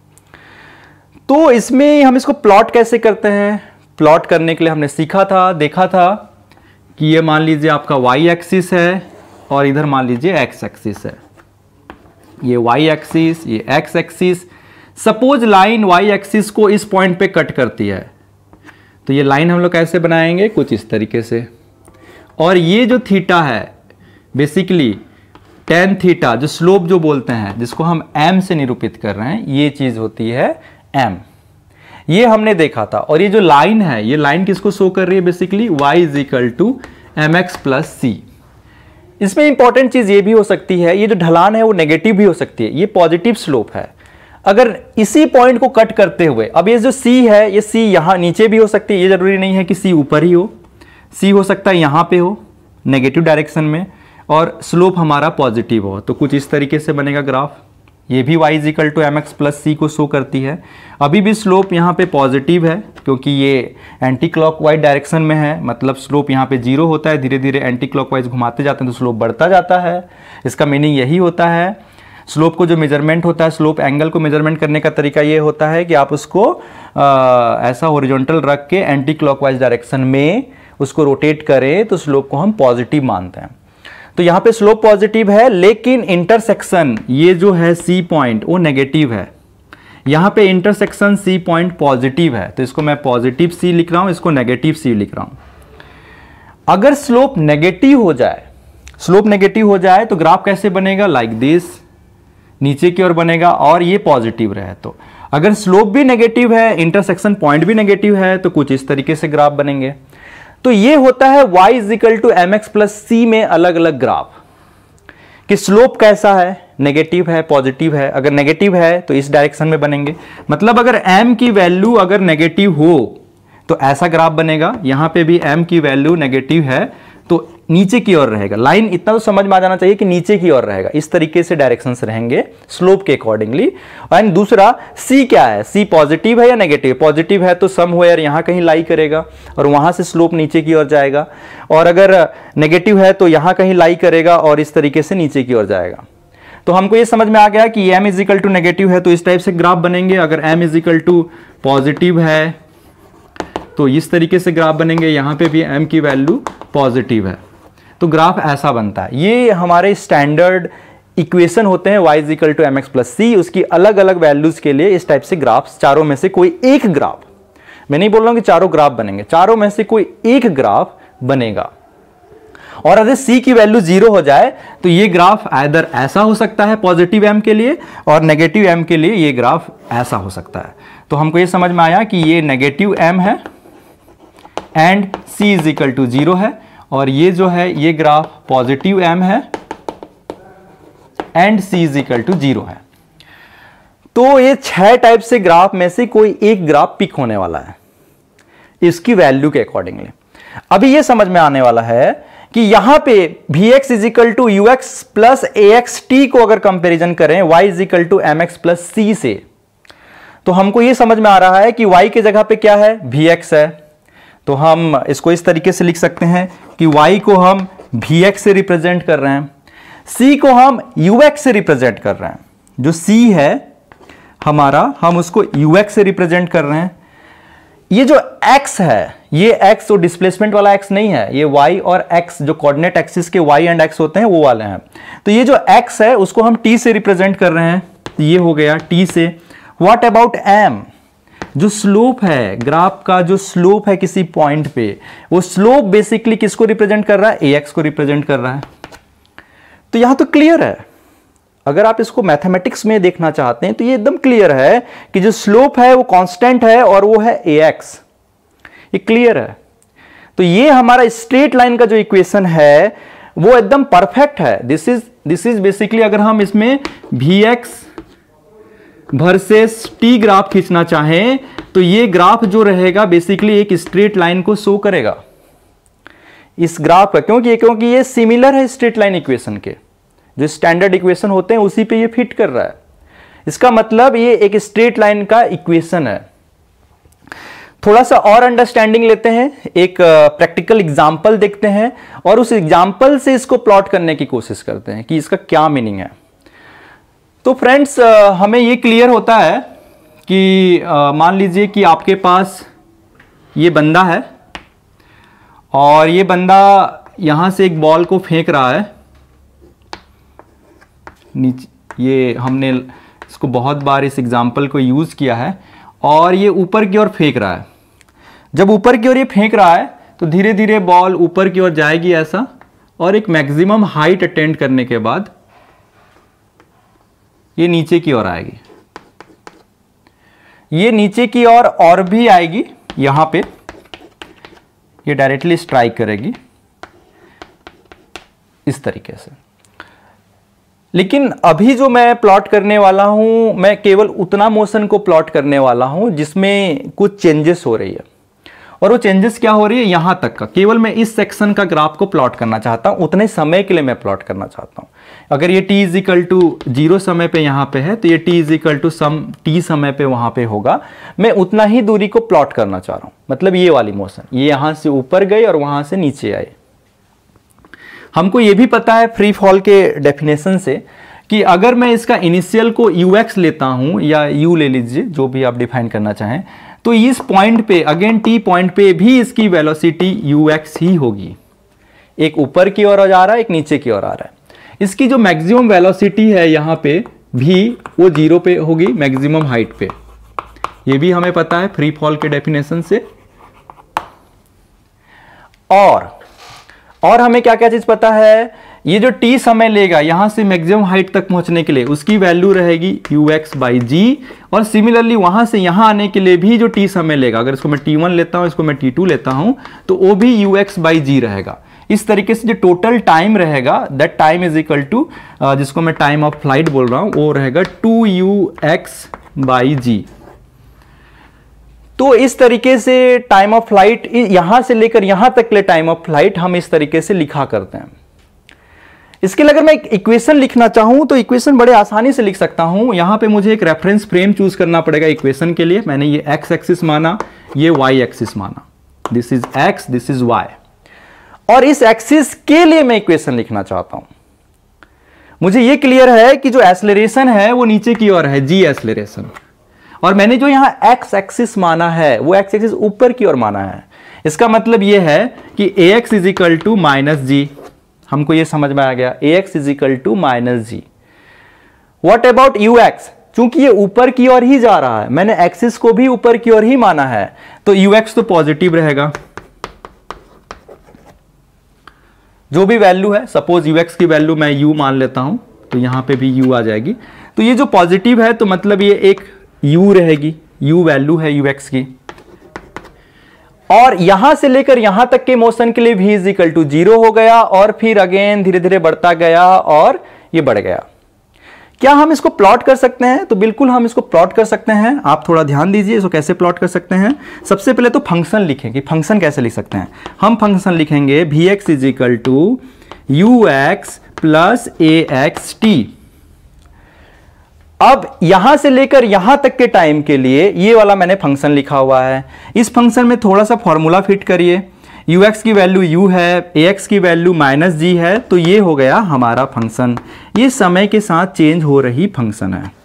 तो इसमें हम इसको प्लॉट कैसे करते हैं, प्लॉट करने के लिए हमने सीखा था, देखा था कि ये मान लीजिए आपका y एक्सिस है और इधर मान लीजिए x एक्सिस है, ये y एक्सिस, ये x axis. Suppose line y axis को इस पॉइंट पे कट करती है, तो ये लाइन हम लोग कैसे बनाएंगे, कुछ इस तरीके से। और ये जो थीटा है बेसिकली टेन थीटा, जो स्लोप जो बोलते हैं, जिसको हम m से निरूपित कर रहे हैं, ये चीज होती है m। ये हमने देखा था। और ये जो लाइन है, ये लाइन किसको शो कर रही है, basically y is equal to M X plus C. इसमें इंपॉर्टेंट चीज ये भी हो सकती है, ये जो ढलान है वो नेगेटिव भी हो सकती है, ये पॉजिटिव स्लोप है। अगर इसी पॉइंट को कट करते हुए, अब ये जो c है, ये c यहां नीचे भी हो सकती है, ये जरूरी नहीं है कि c ऊपर ही हो, c हो सकता है यहां पे हो नेगेटिव डायरेक्शन में, और स्लोप हमारा पॉजिटिव हो। तो कुछ इस तरीके से बनेगा ग्राफ। ये भी y is equal to M X plus C को शो करती है। अभी भी स्लोप यहाँ पे पॉजिटिव है क्योंकि ये एंटी क्लॉकवाइज डायरेक्शन में है, मतलब स्लोप यहाँ पे 0 होता है, धीरे धीरे एंटी क्लॉकवाइज घुमाते जाते हैं तो स्लोप बढ़ता जाता है। इसका मीनिंग यही होता है। स्लोप को जो मेजरमेंट होता है, स्लोप एंगल को मेजरमेंट करने का तरीका ये होता है कि आप उसको ऐसा हॉरिजॉन्टल रख के एंटी क्लॉकवाइज डायरेक्शन में उसको रोटेट करें तो स्लोप को हम पॉजिटिव मानते हैं। तो यहाँ पे स्लोप पॉजिटिव है, लेकिन इंटरसेक्शन ये जो है सी पॉइंट वो नेगेटिव है। यहाँ पे इंटरसेक्शन सी पॉइंट पॉजिटिव है, तो इसको मैं पॉजिटिव सी लिख रहा हूँ, इसको नेगेटिव सी लिख रहा हूँ। अगर स्लोप नेगेटिव हो जाए, स्लोप नेगेटिव हो जाए तो ग्राफ कैसे बनेगा, लाइक दिस, नीचे की ओर बनेगा, और ये पॉजिटिव रहे। तो अगर स्लोप भी नेगेटिव है, इंटरसेक्शन पॉइंट भी नेगेटिव है, तो कुछ इस तरीके से ग्राफ बनेंगे। तो ये होता है y is equal to M X plus C में अलग अलग ग्राफ कि स्लोप कैसा है, नेगेटिव है, पॉजिटिव है। अगर नेगेटिव है तो इस डायरेक्शन में बनेंगे, मतलब अगर m की वैल्यू अगर नेगेटिव हो तो ऐसा ग्राफ बनेगा। यहां पे भी m की वैल्यू नेगेटिव है तो नीचे की ओर रहेगा। लाइन इतना तो समझ में आ जाना चाहिए कि नीचे की ओर रहेगा। इस तरीके से डायरेक्शंस रहेंगे स्लोप के अकॉर्डिंगली। एंड दूसरा c क्या है, c पॉजिटिव है या नेगेटिव? पॉजिटिव है तो समवेयर यहां कहीं लाई करेगा और वहां से स्लोप नीचे की ओर जाएगा, और अगर नेगेटिव है तो यहां कहीं लाई करेगा और इस तरीके से नीचे की ओर जाएगा। तो हमको ये समझ में आ गया कि m is equal to negative है तो इस टाइप से ग्राफ बनेंगे। अगर m is equal to positive है तो इस तरीके से ग्राफ बनेंगे। यहां पे भी m की वैल्यू पॉजिटिव है तो ग्राफ ऐसा बनता है। ये हमारे स्टैंडर्ड इक्वेशन होते हैं y is equal to mx plus c। उसकी अलग अलग वैल्यूज के लिए इस टाइप से ग्राफ्स, चारों में से कोई एक ग्राफ, मैं नहीं बोल रहा हूं कि चारों ग्राफ बनेंगे, चारों में से कोई एक ग्राफ बनेगा। और अगर c की वैल्यू 0 हो जाए तो ये ग्राफ आइदर ऐसा हो सकता है पॉजिटिव m के लिए, और नेगेटिव m के लिए ये ग्राफ ऐसा हो सकता है। तो हमको ये समझ में आया कि ये नेगेटिव m है and c is equal to 0 है, और ये जो है ये ग्राफ पॉजिटिव m है and c is equal to 0 है। तो ये 6 टाइप से ग्राफ में से कोई एक ग्राफ पिक होने वाला है इसकी वैल्यू के अकॉर्डिंगली। अभी ये समझ में आने वाला है कि यहां पे vx is equal to ux plus axt को अगर कंपेरिजन करें y is equal to mx plus c से, तो हमको ये समझ में आ रहा है कि y के जगह पे क्या है, vx है। तो हम इसको इस तरीके से लिख सकते हैं कि y को हम vx से रिप्रेजेंट कर रहे हैं, c को हम ux से रिप्रेजेंट कर रहे हैं। जो c है हमारा, हम उसको ux से रिप्रेजेंट कर रहे हैं। ये जो x है, ये x तो डिस्प्लेसमेंट वाला x नहीं है, ये y और x जो कोऑर्डिनेट एक्सिस के y एंड x होते हैं वो वाले हैं। तो ये जो x है उसको हम t से रिप्रेजेंट कर रहे हैं, तो ये हो गया t से। व्हाट अबाउट m, जो स्लोप है, ग्राफ का जो स्लोप है किसी पॉइंट पे, वो स्लोप बेसिकली किसको रिप्रेजेंट कर रहा है, ax को रिप्रेजेंट कर रहा है। तो यहां तो क्लियर है, अगर आप इसको मैथमेटिक्स में देखना चाहते हैं तो ये एकदम क्लियर है कि जो स्लोप है वो कांस्टेंट है और वो है ax, ये क्लियर है। तो ये हमारा स्ट्रेट लाइन का जो इक्वेशन है वो एकदम परफेक्ट है। दिस इज बेसिकली, अगर हम इसमें vx वर्सेस t ग्राफ खींचना चाहें तो ये ग्राफ जो रहेगा बेसिकली एक स्ट्रेट लाइन को शो करेगा इस ग्राफ का, क्योंकि ये सिमिलर है स्ट्रेट लाइन इक्वेशन के, जो स्टैंडर्ड इक्वेशन होते हैं उसी पे ये फिट कर रहा है। इसका मतलब ये एक स्ट्रेट लाइन का इक्वेशन है। थोड़ा सा और अंडरस्टैंडिंग लेते हैं, एक प्रैक्टिकल एग्जांपल देखते हैं और उस एग्जांपल से इसको प्लॉट करने की कोशिश करते हैं कि इसका क्या मीनिंग है। तो फ्रेंड्स, हमें ये क्लियर होता है कि मान लीजिए कि आपके पास ये बंदा है और ये बंदा यहां से एक बॉल को फेंक रहा है नीचे। ये हमने इसको बहुत बार इस एग्जांपल को यूज किया है, और ये ऊपर की ओर फेंक रहा है। जब ऊपर की ओर ये फेंक रहा है तो धीरे धीरे बॉल ऊपर की ओर जाएगी ऐसा, और एक मैक्सिमम हाइट अटेंड करने के बाद ये नीचे की ओर आएगी। ये नीचे की ओर और भी आएगी, यहां पे ये डायरेक्टली स्ट्राइक करेगी इस तरीके से। लेकिन अभी जो मैं प्लॉट करने वाला हूं, मैं केवल उतना मोशन को प्लॉट करने वाला हूं जिसमें कुछ चेंजेस हो रही है। और वो चेंजेस क्या हो रही है, यहां तक का, केवल मैं इस सेक्शन का ग्राफ को प्लॉट करना चाहता हूं, उतने समय के लिए मैं प्लॉट करना चाहता हूं। अगर ये t इज इक्वल टू 0 समय पे यहां पे है तो ये t is equal to some t समय पे वहां पे होगा। मैं उतना ही दूरी को प्लॉट करना चाह रहा हूं, मतलब ये वाली मोशन, ये यहां से ऊपर गई और वहां से नीचे आए। हमको ये भी पता है फ्री फॉल के डेफिनेशन से कि अगर मैं इसका इनिशियल को ux लेता हूं, या u ले लीजिए, जो भी आप डिफाइन करना चाहें, तो इस पॉइंट पे, अगेन t पॉइंट पे भी इसकी वेलोसिटी ux ही होगी। एक ऊपर की ओर जा रहा है, एक नीचे की ओर आ रहा है। इसकी जो मैक्सिमम वेलोसिटी है यहाँ पे v, वो 0 पे होगी मैक्सिमम हाइट पे। ये भी हमें पता है फ्री फॉल के डेफिनेशन से। और हमें क्या क्या चीज पता है, ये जो t समय लेगा यहां से मैक्सिमम हाइट तक पहुंचने के लिए, उसकी वैल्यू रहेगी ux बाई जी। और सिमिलरली वहां से यहां आने के लिए भी जो t समय लेगा, अगर इसको मैं t1 लेता हूं, इसको मैं t2 लेता हूं, तो वो भी ux बाई जी रहेगा। इस तरीके से जो टोटल टाइम रहेगा that time is equal to, जिसको मैं टाइम ऑफ फ्लाइट बोल रहा हूं, वो रहेगा 2ux/g। तो इस तरीके से टाइम ऑफ फ्लाइट, यहां से लेकर यहां तक के लिए टाइम ऑफ फ्लाइट हम इस तरीके से लिखा करते हैं। इसके लिए अगर मैं एक इक्वेशन लिखना चाहूं तो इक्वेशन बड़े आसानी से लिख सकता हूं। यहां पे मुझे एक रेफरेंस फ्रेम चूज करना पड़ेगा इक्वेशन के लिए। मैंने ये एक्स एक्सिस माना, ये वाई एक्सिस माना, this is X, this is Y, और इस एक्सिस के लिए मैं इक्वेशन लिखना चाहता हूं। मुझे ये क्लियर है कि जो एक्सेलरेशन है वो नीचे की ओर है, जी एक्सेलरेशन, और मैंने जो यहां एक्स एक्सिस माना है वो एक्स एक्सिस ऊपर की ओर माना है। इसका मतलब यह है कि ax is equal to minus G. हमको ये समझ में आ गया, ax is equal to minus G. What about ux? चूंकि ये ऊपर की ओर ही जा रहा है, मैंने एक्सिस को भी ऊपर की ओर ही माना है, तो ux तो पॉजिटिव रहेगा। जो भी वैल्यू है, सपोज ux की वैल्यू मैं u मान लेता हूं, तो यहां पे भी u आ जाएगी। तो ये जो पॉजिटिव है तो मतलब ये एक u रहेगी, u वैल्यू है ux की। और यहां से लेकर यहां तक के मोशन के लिए v इज इक्वल टू 0 हो गया, और फिर अगेन धीरे धीरे बढ़ता गया और ये बढ़ गया। क्या हम इसको प्लॉट कर सकते हैं? तो बिल्कुल हम इसको प्लॉट कर सकते हैं। आप थोड़ा ध्यान दीजिए, इसको कैसे प्लॉट कर सकते हैं। सबसे पहले तो फंक्शन लिखेंगे। फंक्शन कैसे लिख सकते हैं? हम फंक्शन लिखेंगे vx is equal to ux plus axt। अब यहां से लेकर यहां तक के टाइम के लिए ये वाला मैंने फंक्शन लिखा हुआ है। इस फंक्शन में थोड़ा सा फॉर्मूला फिट करिए। ux की वैल्यू u है, ax की वैल्यू माइनस जी है, तो ये हो गया हमारा फंक्शन। ये समय के साथ चेंज हो रही फंक्शन है।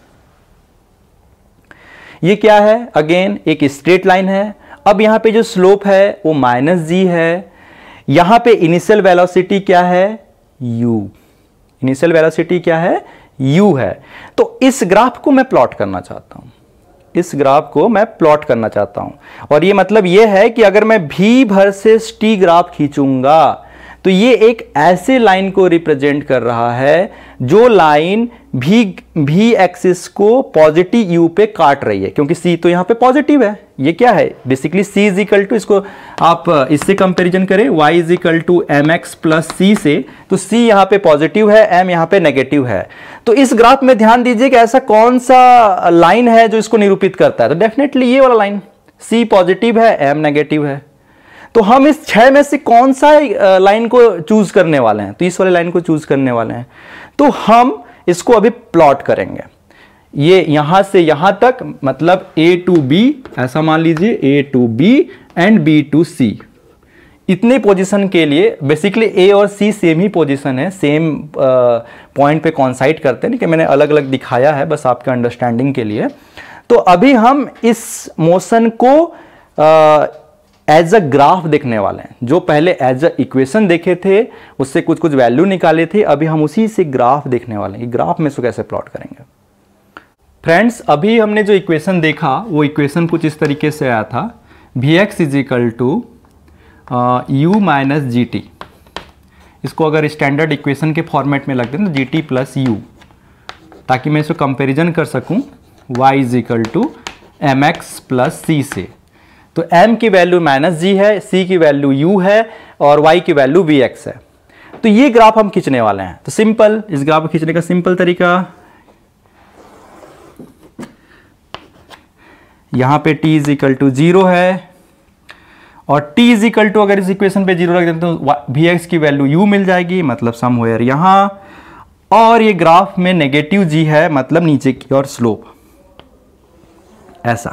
ये क्या है? अगेन एक स्ट्रेट लाइन है। अब यहां पे जो स्लोप है वो माइनस जी है। यहां पे इनिशियल वेलोसिटी क्या है? u। इनिशियल वेलोसिटी क्या है? u है। तो इस ग्राफ को मैं प्लॉट करना चाहता हूं, इस ग्राफ को मैं प्लॉट करना चाहता हूं। और ये मतलब ये है कि अगर मैं v वर्सेस t ग्राफ खींचूंगा तो ये एक ऐसे लाइन को रिप्रेजेंट कर रहा है जो लाइन v एक्सिस को पॉजिटिव u पे काट रही है, क्योंकि c तो यहां पे पॉजिटिव है। ये क्या है? Basically c is equal to, इसको आप इससे कंपैरिजन करें, y is equal to mx plus c से, तो c यहां पे पॉजिटिव है, m यहां पे नेगेटिव है। तो इस ग्राफ में ध्यान दीजिए कि ऐसा कौन सा लाइन है जो इसको निरूपित करता है। तो डेफिनेटली ये वाला लाइन, c पॉजिटिव है, m नेगेटिव है। तो हम इस 6 में से कौन सा लाइन को चूज करने वाले हैं? तो इस वाले लाइन को चूज करने वाले हैं। तो हम इसको अभी प्लॉट करेंगे। ये यहां से यहां तक, मतलब a टू b, ऐसा मान लीजिए a to b and b to c। इतने पोजीशन के लिए बेसिकली a और c सेम ही पोजीशन है, सेम पॉइंट पे कॉन्साइड करते हैं, कि मैंने अलग अलग दिखाया है बस आपके अंडरस्टैंडिंग के लिए। तो अभी हम इस मोशन को एज अ ग्राफ देखने वाले हैं। जो पहले एज अ इक्वेशन देखे थे, उससे कुछ कुछ वैल्यू निकाले थे, अभी हम उसी से ग्राफ देखने वाले हैं। ग्राफ में इसको कैसे प्लॉट करेंगे। फ्रेंड्स, अभी हमने जो इक्वेशन देखा वो इक्वेशन कुछ इस तरीके से आया था, vx is equal to u minus ji T. इसको अगर स्टैंडर्ड इक्वेशन के फॉर्मेट में लग दें तो जी टी प्लस यू, ताकि मैं इसको कंपेरिजन कर सकूं y is equal to M X plus C से। तो m की वैल्यू माइनस जी है, c की वैल्यू u है, और y की वैल्यू vx है। तो ये ग्राफ हम खींचने वाले हैं। तो सिंपल, इस ग्राफ को खींचने का सिंपल तरीका, यहां पे t इज इक्वल टू 0 है, और t इज इक्वल टू, अगर इस इक्वेशन पे 0 रख देते तो vx की वैल्यू u मिल जाएगी, मतलब समवेयर यहां। और ये ग्राफ में नेगेटिव g है, मतलब नीचे की ओर स्लोप, ऐसा।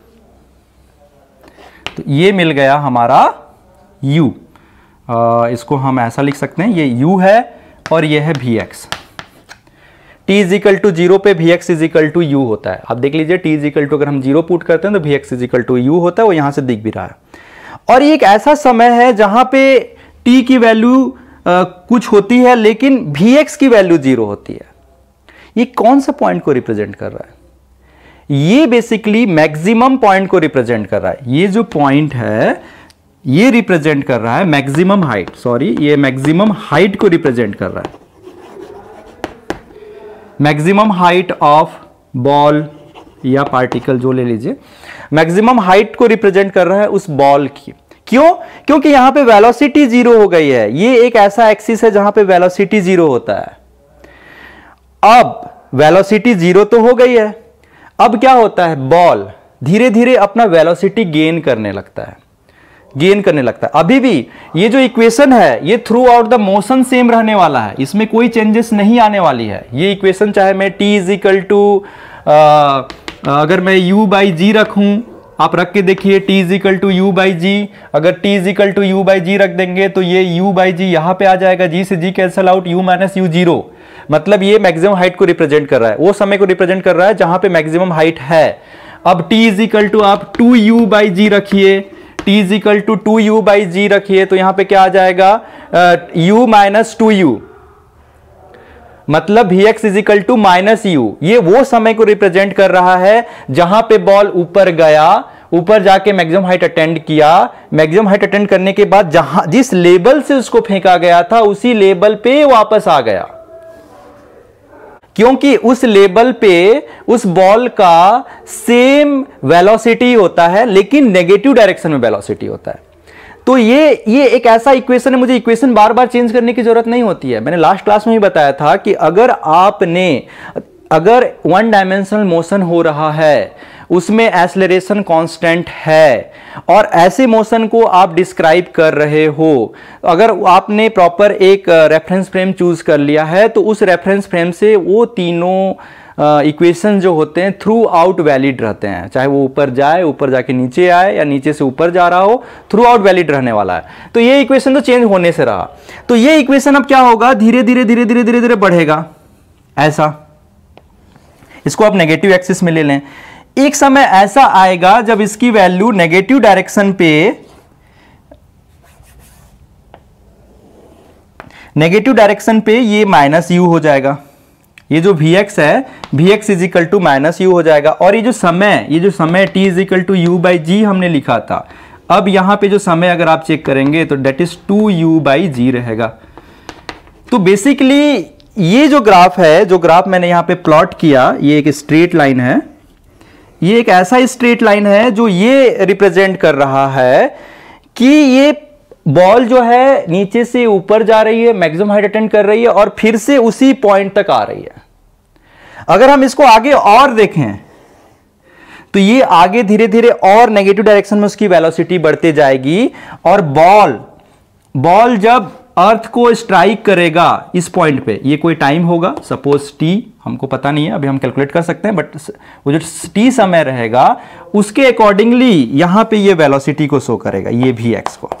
तो ये मिल गया हमारा u। इसको हम ऐसा लिख सकते हैं, ये u है और ये है vx। t is equal to 0 पे vx is equal to u होता है। आप देख लीजिए, t इज इक्वल टू अगर हम 0 पुट करते हैं तो vx is equal to u होता है, वो यहां से दिख भी रहा है। और ये एक ऐसा समय है जहां पे t की वैल्यू कुछ होती है, लेकिन vx की वैल्यू 0 होती है। ये कौन सा पॉइंट को रिप्रेजेंट कर रहा है? ये बेसिकली मैक्सिमम पॉइंट को रिप्रेजेंट कर रहा है। ये जो पॉइंट है ये रिप्रेजेंट कर रहा है मैक्सिमम हाइट, सॉरी, ये मैक्सिमम हाइट को रिप्रेजेंट कर रहा है। मैक्सिमम हाइट ऑफ बॉल या पार्टिकल जो ले लीजिए, मैक्सिमम हाइट को रिप्रेजेंट कर रहा है उस बॉल की। क्यों? क्योंकि यहां पे वेलोसिटी जीरो हो गई है। ये एक ऐसा एक्सिस है जहां पे वेलोसिटी जीरो होता है। अब वेलोसिटी जीरो तो हो गई है, अब क्या होता है, बॉल धीरे धीरे अपना वेलोसिटी गेन करने लगता है, गेन करने लगता है। अभी भी ये जो इक्वेशन है ये throughout the motion same रहने वाला है, इसमें कोई चेंजेस नहीं आने वाली है। ये इक्वेशन चाहे मैं t इज इक्वल टू अगर मैं u बाई जी रखूं, आप रख के देखिए t is equal to u by G, अगर t is equal to u by G रख देंगे तो ये u बाई जी यहां पे आ जाएगा, g से g cancel out, u minus u zero. मतलब ये मैक्सिमम हाइट को रिप्रेजेंट कर रहा है, वो समय को रिप्रेजेंट कर रहा है जहां पे मैक्सिमम हाइट है। अब t इज इक्वल टू आप 2u बाई जी रखिए, t is equal to 2u by G रखिए, तो यहां पे क्या आ जाएगा, u माइनस 2u, मतलब vx is equal to minus U. ये वो समय को रिप्रेजेंट कर रहा है जहां पे बॉल ऊपर गया, ऊपर जाके मैक्सिमम हाइट अटेंड किया, मैक्सिमम हाइट अटेंड करने के बाद जहां जिस लेवल से उसको फेंका गया था उसी लेवल पे वापस आ गया, क्योंकि उस लेवल पे उस बॉल का सेम वेलोसिटी होता है लेकिन नेगेटिव डायरेक्शन में वेलोसिटी होता है। तो ये एक ऐसा इक्वेशन है, मुझे इक्वेशन बार बार चेंज करने की जरूरत नहीं होती है। मैंने लास्ट क्लास में ही बताया था कि अगर वन डायमेंशनल मोशन हो रहा है, उसमें एक्सेलरेशन कांस्टेंट है और ऐसे मोशन को आप डिस्क्राइब कर रहे हो, अगर आपने प्रॉपर एक रेफरेंस फ्रेम चूज कर लिया है तो उस रेफरेंस फ्रेम से वो तीनों इक्वेशन जो होते हैं थ्रू आउट वैलिड रहते हैं, चाहे वो ऊपर जाए, ऊपर जाके नीचे आए या नीचे से ऊपर जा रहा हो, थ्रू आउट वैलिड रहने वाला है। तो ये इक्वेशन तो चेंज होने से रहा, तो ये इक्वेशन अब क्या होगा, धीरे धीरे धीरे धीरे धीरे धीरे बढ़ेगा ऐसा। इसको आप नेगेटिव एक्सिस में ले लें। एक समय ऐसा आएगा जब इसकी वैल्यू नेगेटिव डायरेक्शन पे ये माइनस यू हो जाएगा। ये जो Vx है, Vx is equal to minus U हो जाएगा। और ये जो समय t is equal to U by G हमने लिखा था, अब यहां पे जो समय अगर आप चेक करेंगे तो डेट इज 2u बाई जी रहेगा। तो बेसिकली ये जो ग्राफ है, जो ग्राफ मैंने यहां पे प्लॉट किया, ये एक स्ट्रेट लाइन है, ये एक ऐसा स्ट्रेट लाइन है जो ये रिप्रेजेंट कर रहा है कि ये बॉल जो है नीचे से ऊपर जा रही है, मैक्सिमम हाइट अटेंड कर रही है और फिर से उसी पॉइंट तक आ रही है। अगर हम इसको आगे और देखें तो ये आगे धीरे धीरे और नेगेटिव डायरेक्शन में उसकी वेलोसिटी बढ़ते जाएगी और बॉल जब अर्थ को स्ट्राइक करेगा इस पॉइंट पे, ये कोई टाइम होगा, सपोज t, हमको पता नहीं है, अभी हम कैलकुलेट कर सकते हैं, बट वो जो t समय रहेगा उसके अकॉर्डिंगली यहां पे ये वेलोसिटी को शो करेगा, ये Vx को।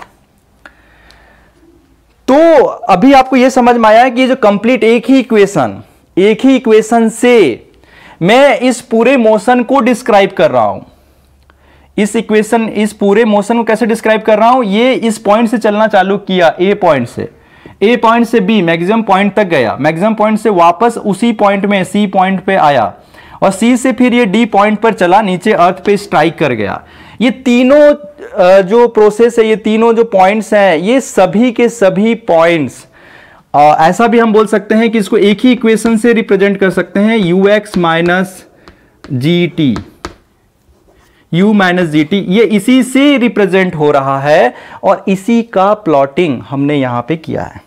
तो अभी आपको ये समझ में आया कि ये जो कंप्लीट एक ही इक्वेशन से मैं इस पूरे मोशन को डिस्क्राइब कर रहा हूं। इस पूरे मोशन को कैसे डिस्क्राइब कर रहा हूं, ये इस पॉइंट से चलना चालू किया, ए पॉइंट से बी मैक्सिमम पॉइंट तक गया, मैक्सिमम पॉइंट से वापस उसी पॉइंट में सी पॉइंट पे आया और सी से फिर ये डी पॉइंट पर चला, नीचे अर्थ पे स्ट्राइक कर गया। ये तीनों जो प्रोसेस है, ये तीनों जो पॉइंट्स हैं, ये सभी के सभी पॉइंट्स, ऐसा भी हम बोल सकते हैं कि इसको एक ही इक्वेशन से रिप्रेजेंट कर सकते हैं, ux माइनस जी टी, u माइनस जी टी, ये इसी से रिप्रेजेंट हो रहा है और इसी का प्लॉटिंग हमने यहां पे किया है,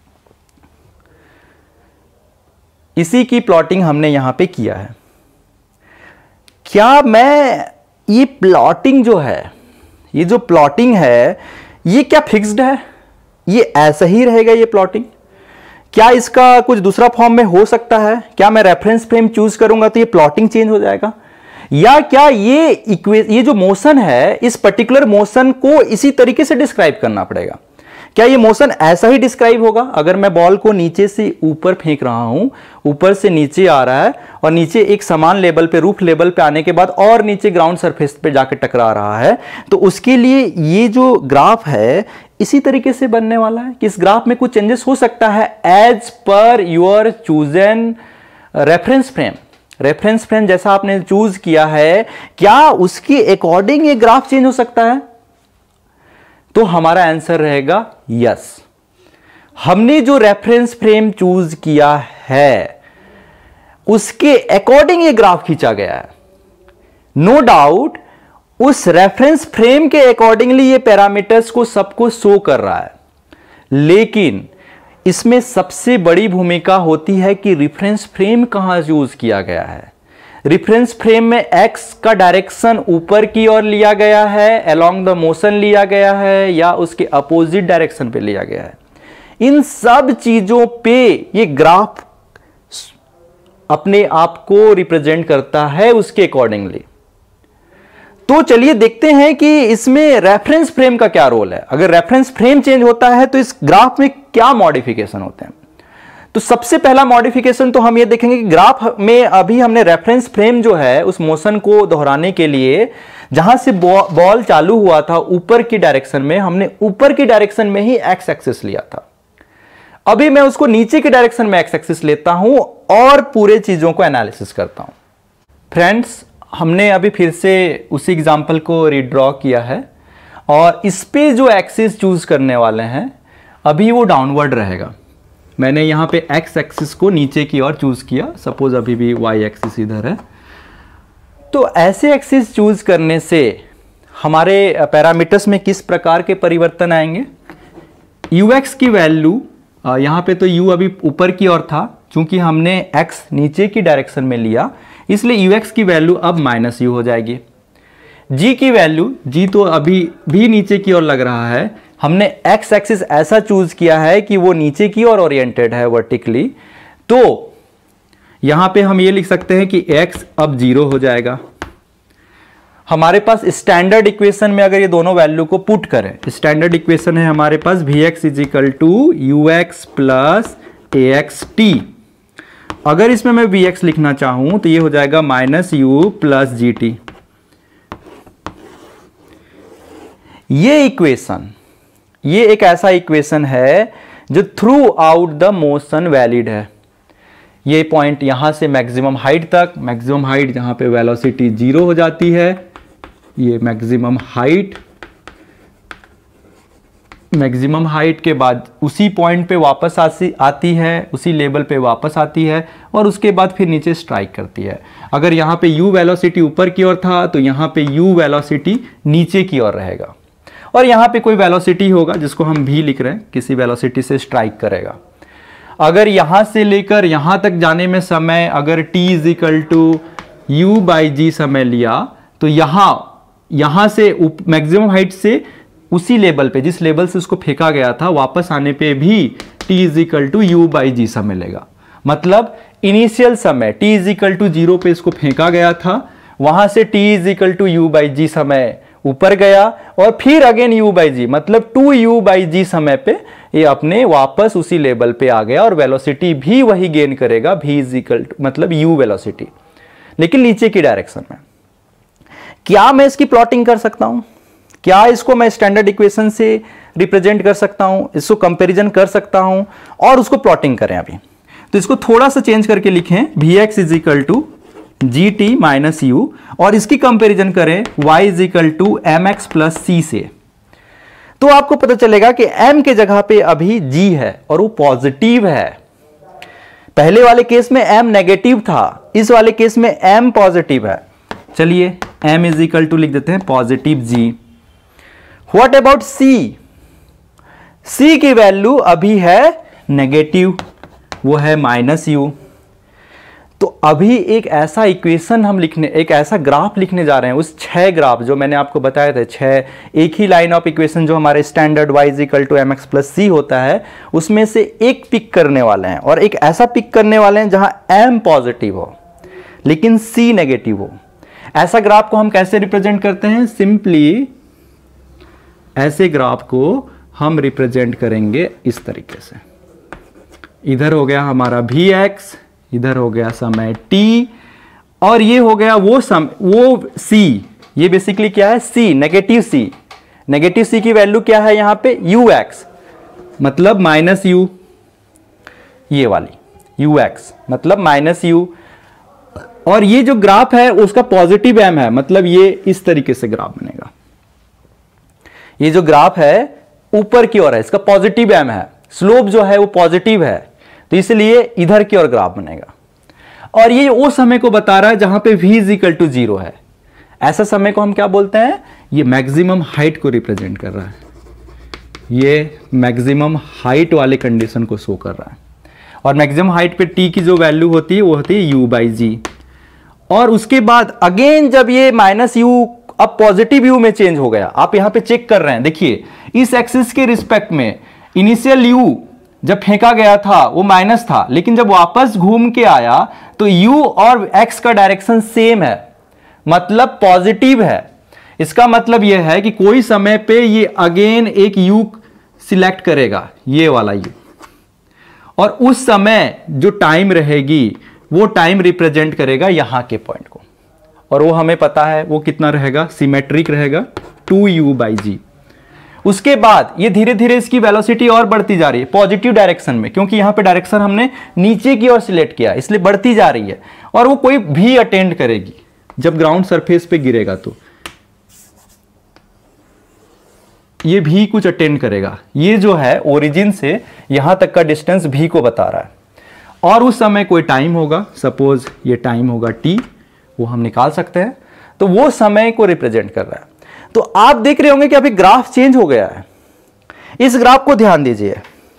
इसी की प्लॉटिंग हमने यहां पे किया है। क्या मैं ये प्लॉटिंग जो है, ये जो प्लॉटिंग है, ये क्या फिक्स्ड है, ये ऐसा ही रहेगा ये प्लॉटिंग? क्या इसका कुछ दूसरा फॉर्म में हो सकता है? क्या मैं रेफरेंस फ्रेम चूज करूंगा तो ये प्लॉटिंग चेंज हो जाएगा? या क्या ये जो मोशन है, इस पर्टिकुलर मोशन को इसी तरीके से डिस्क्राइब करना पड़ेगा? क्या ये मोशन ऐसा ही डिस्क्राइब होगा? अगर मैं बॉल को नीचे से ऊपर फेंक रहा हूं, ऊपर से नीचे आ रहा है और नीचे एक समान लेवल पे, रूफ लेवल पे आने के बाद और नीचे ग्राउंड सरफेस पे जाकर टकरा रहा है, तो उसके लिए ये जो ग्राफ है इसी तरीके से बनने वाला है कि इस ग्राफ में कुछ चेंजेस हो सकता है as per your chosen reference frame जैसा आपने चूज किया है, क्या उसके अकॉर्डिंग ये ग्राफ चेंज हो सकता है? तो हमारा आंसर रहेगा यस। हमने जो रेफरेंस फ्रेम चूज किया है उसके अकॉर्डिंग ये ग्राफ खींचा गया है। नो डाउट उस रेफरेंस फ्रेम के अकॉर्डिंगली ये पैरामीटर्स को सबको शो कर रहा है। लेकिन इसमें सबसे बड़ी भूमिका होती है कि रेफरेंस फ्रेम कहां यूज किया गया है। रेफरेंस फ्रेम में एक्स का डायरेक्शन ऊपर की ओर लिया गया है, अलोंग द मोशन लिया गया है, या उसके अपोजिट डायरेक्शन पे लिया गया है। इन सब चीजों पे ये ग्राफ अपने आप को रिप्रेजेंट करता है उसके अकॉर्डिंगली। तो चलिए देखते हैं कि इसमें रेफरेंस फ्रेम का क्या रोल है। अगर रेफरेंस फ्रेम चेंज होता है तो इस ग्राफ में क्या मॉडिफिकेशन होते हैं। तो सबसे पहला मॉडिफिकेशन तो हम ये देखेंगे कि ग्राफ में अभी हमने रेफरेंस फ्रेम जो है उस मोशन को दोहराने के लिए जहां से बॉल चालू हुआ था ऊपर की डायरेक्शन में, हमने ऊपर की डायरेक्शन में ही एक्स एक्सिस लिया था। अभी मैं उसको नीचे की डायरेक्शन में एक्स एक्सिस लेता हूं और पूरे चीजों को एनालिसिस करता हूं। फ्रेंड्स, हमने अभी फिर से उसी एग्जांपल को रीड्रॉ किया है और इस पे जो एक्सिस चूज करने वाले हैं अभी वो डाउनवर्ड रहेगा। मैंने यहां पे एक्स एक्सिस को नीचे की ओर चूज किया, सपोज अभी भी वाई एक्सिस इधर है। तो ऐसे एक्सिस चूज करने से हमारे पैरामीटर्स में किस प्रकार के परिवर्तन आएंगे। यू एक्स की वैल्यू, यहां पे तो u अभी ऊपर की ओर था, चूंकि हमने x नीचे की डायरेक्शन में लिया इसलिए ux की वैल्यू अब -u हो जाएगी। g की वैल्यू, g तो अभी भी नीचे की ओर लग रहा है, हमने x एक्सिस ऐसा चूज किया है कि वो नीचे की ओर ओरिएंटेड है वर्टिकली, तो यहां पे हम ये लिख सकते हैं कि x अब 0 हो जाएगा। हमारे पास स्टैंडर्ड इक्वेशन में अगर ये दोनों वैल्यू को पुट करें, स्टैंडर्ड इक्वेशन है हमारे पास vx = ux प्लस axt। अगर इसमें मैं vx लिखना चाहूं तो ये हो जाएगा -u प्लस gt। ये इक्वेशन, ये एक ऐसा इक्वेशन है जो throughout the motion valid है। ये पॉइंट यहां से मैक्सिमम हाइट तक, मैक्सिमम हाइट जहां पे वेलोसिटी 0 हो जाती है, ये मैक्सिमम हाइट के बाद उसी पॉइंट पे वापस आती है, उसी लेवल पे वापस आती है और उसके बाद फिर नीचे स्ट्राइक करती है। अगर यहाँ पे u वेलोसिटी ऊपर की ओर था तो यहाँ पे u वेलोसिटी नीचे की ओर रहेगा और यहाँ पे कोई वेलोसिटी होगा जिसको हम v लिख रहे हैं, किसी वेलोसिटी से स्ट्राइक करेगा। अगर यहाँ से लेकर यहाँ तक जाने में समय अगर t = u/g समय लिया तो यहाँ से मैक्सिमम हाइट से उसी लेवल पे, जिस लेवल से उसको फेंका गया था, वापस आने पे भी t = u/g समय लेगा। मतलब इनिशियल समय t = 0 पे इसको फेंका गया था, वहां से t = u/g समय ऊपर गया और फिर अगेन u/g मतलब 2u/g समय पे ये अपने वापस उसी लेवल पे आ गया और वेलोसिटी भी वही गेन करेगा, v मतलब u वेलोसिटी, लेकिन नीचे की डायरेक्शन में। क्या मैं इसकी प्लॉटिंग कर सकता हूं? क्या इसको मैं स्टैंडर्ड इक्वेशन से रिप्रेजेंट कर सकता हूं, इसको कंपैरिजन कर सकता हूं और उसको प्लॉटिंग करें। अभी तो इसको थोड़ा सा चेंज करके लिखें, vx = gt - u और इसकी कंपैरिजन करें y = mx + c से, तो आपको पता चलेगा कि m के जगह पे अभी g है और वो पॉजिटिव है। पहले वाले केस में m नेगेटिव था, इस वाले केस में m पॉजिटिव है। चलिए m = लिख देते हैं positive g। What about c? c की वैल्यू अभी है नेगेटिव, वो है -u। तो अभी एक ऐसा इक्वेशन हम एक ऐसा ग्राफ लिखने जा रहे हैं, उस 6 ग्राफ जो मैंने आपको बताए थे, 6 एक ही लाइन ऑफ इक्वेशन जो हमारे स्टैंडर्ड y = mx + c होता है, उसमें से एक पिक करने वाले हैं और एक ऐसा पिक करने वाले हैं जहां m पॉजिटिव हो लेकिन c नेगेटिव हो। ऐसा ग्राफ को हम कैसे रिप्रेजेंट करते हैं? सिंपली ऐसे ग्राफ को हम रिप्रेजेंट करेंगे इस तरीके से। इधर हो गया हमारा vx, इधर हो गया समय t और ये हो गया वो c। ये बेसिकली क्या है? c, negative c। Negative c की वैल्यू क्या है यहां पे? ux मतलब -u, ये वाली ux मतलब -u। और ये जो ग्राफ है उसका पॉजिटिव m है, मतलब ये इस तरीके से ग्राफ बनेगा। ये जो ग्राफ है ऊपर की ओर है, इसका पॉजिटिव m है, स्लोप जो है वो पॉजिटिव है, तो इसलिए इधर की ओर ग्राफ बनेगा। और ये वो समय को बता रहा है जहां पे v = 0 है। ऐसा समय को हम क्या बोलते हैं, ये मैक्सिमम हाइट को रिप्रेजेंट कर रहा है, ये मैक्सिमम हाइट वाले कंडीशन को शो कर रहा है। और मैक्सिमम हाइट पे टी की जो वैल्यू होती है वो होती है यू बाई जी। और उसके बाद अगेन जब ये माइनस यू अब पॉजिटिव यू में चेंज हो गया, आप यहां पे चेक कर रहे हैं, देखिए इस एक्सिस के रिस्पेक्ट में इनिशियल यू जब फेंका गया था वो माइनस था, लेकिन जब वापस घूम के आया तो u और x का डायरेक्शन सेम है, मतलब पॉजिटिव है। इसका मतलब यह है कि कोई समय पे ये अगेन एक u सिलेक्ट करेगा, ये वाला u, और उस समय जो टाइम रहेगी वो टाइम रिप्रेजेंट करेगा यहां के पॉइंट को, और वो हमें पता है वो कितना रहेगा, सिमेट्रिक रहेगा 2u बाई जी। उसके बाद ये धीरे धीरे इसकी वेलोसिटी और बढ़ती जा रही है पॉजिटिव डायरेक्शन में, क्योंकि यहां पे डायरेक्शन हमने नीचे की ओर सिलेक्ट किया इसलिए बढ़ती जा रही है, और वो कोई भी अटेंड करेगी जब ग्राउंड सरफेस पे गिरेगा तो ये भी कुछ अटेंड करेगा। ये जो है ओरिजिन से यहां तक का डिस्टेंस भी को बता रहा है, और उस समय कोई टाइम होगा, सपोज ये टाइम होगा t, वो हम निकाल सकते हैं, तो वो समय को रिप्रेजेंट कर रहा है। तो आप देख रहे होंगे कि अभी ग्राफ चेंज हो गया है। इस ग्राफ को ध्यान दीजिए,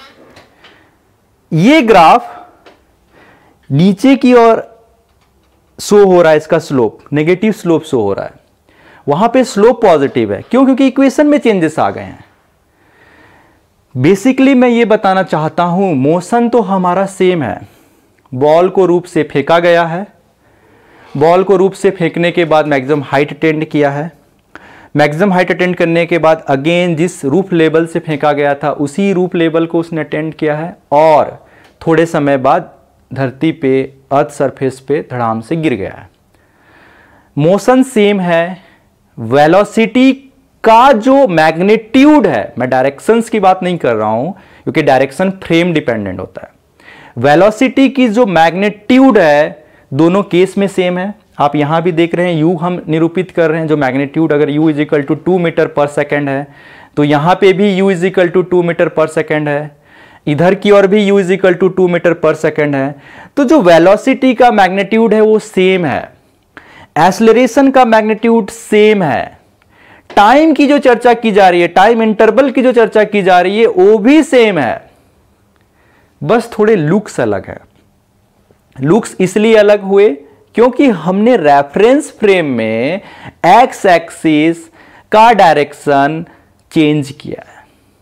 ये ग्राफ नीचे की ओर शो हो रहा है, इसका स्लोप नेगेटिव स्लोप शो हो रहा है, वहां पे स्लोप पॉजिटिव है। क्यों? क्योंकि इक्वेशन में चेंजेस आ गए हैं। बेसिकली मैं ये बताना चाहता हूं, मोशन तो हमारा सेम है, बॉल को रूप से फेंका गया है, बॉल को रूप से फेंकने के बाद मैक्सिमम हाइट अटेंड किया है, मैक्सिमम हाइट अटेंड करने के बाद अगेन जिस रूफ लेवल से फेंका गया था उसी रूफ लेवल को उसने अटेंड किया है, और थोड़े समय बाद धरती पे अर्थ सरफेस पे धड़ाम से गिर गया है। मोशन सेम है, वेलोसिटी का जो मैग्नीट्यूड है, मैं डायरेक्शंस की बात नहीं कर रहा हूं क्योंकि डायरेक्शन फ्रेम डिपेंडेंट होता है, वेलोसिटी की जो मैग्नीट्यूड है दोनों केस में सेम है। आप यहां भी देख रहे हैं u हम निरूपित कर रहे हैं, जो मैग्नीट्यूड अगर u is equal to 2 metre per second है तो यहां पे भी u is equal to 2 metre per second है, इधर की ओर भी u is equal to 2 metre per second है। तो जो वेलोसिटी का मैग्नीट्यूड है वो सेम है, एक्सेलरेशन का मैग्नीट्यूड सेम है, टाइम की जो चर्चा की जा रही है, टाइम इंटरवल की जो चर्चा की जा रही है वो भी सेम है, बस थोड़े लुक्स अलग है। लुक्स इसलिए अलग हुए क्योंकि हमने रेफरेंस फ्रेम में एक्स एक्सिस का डायरेक्शन चेंज किया है।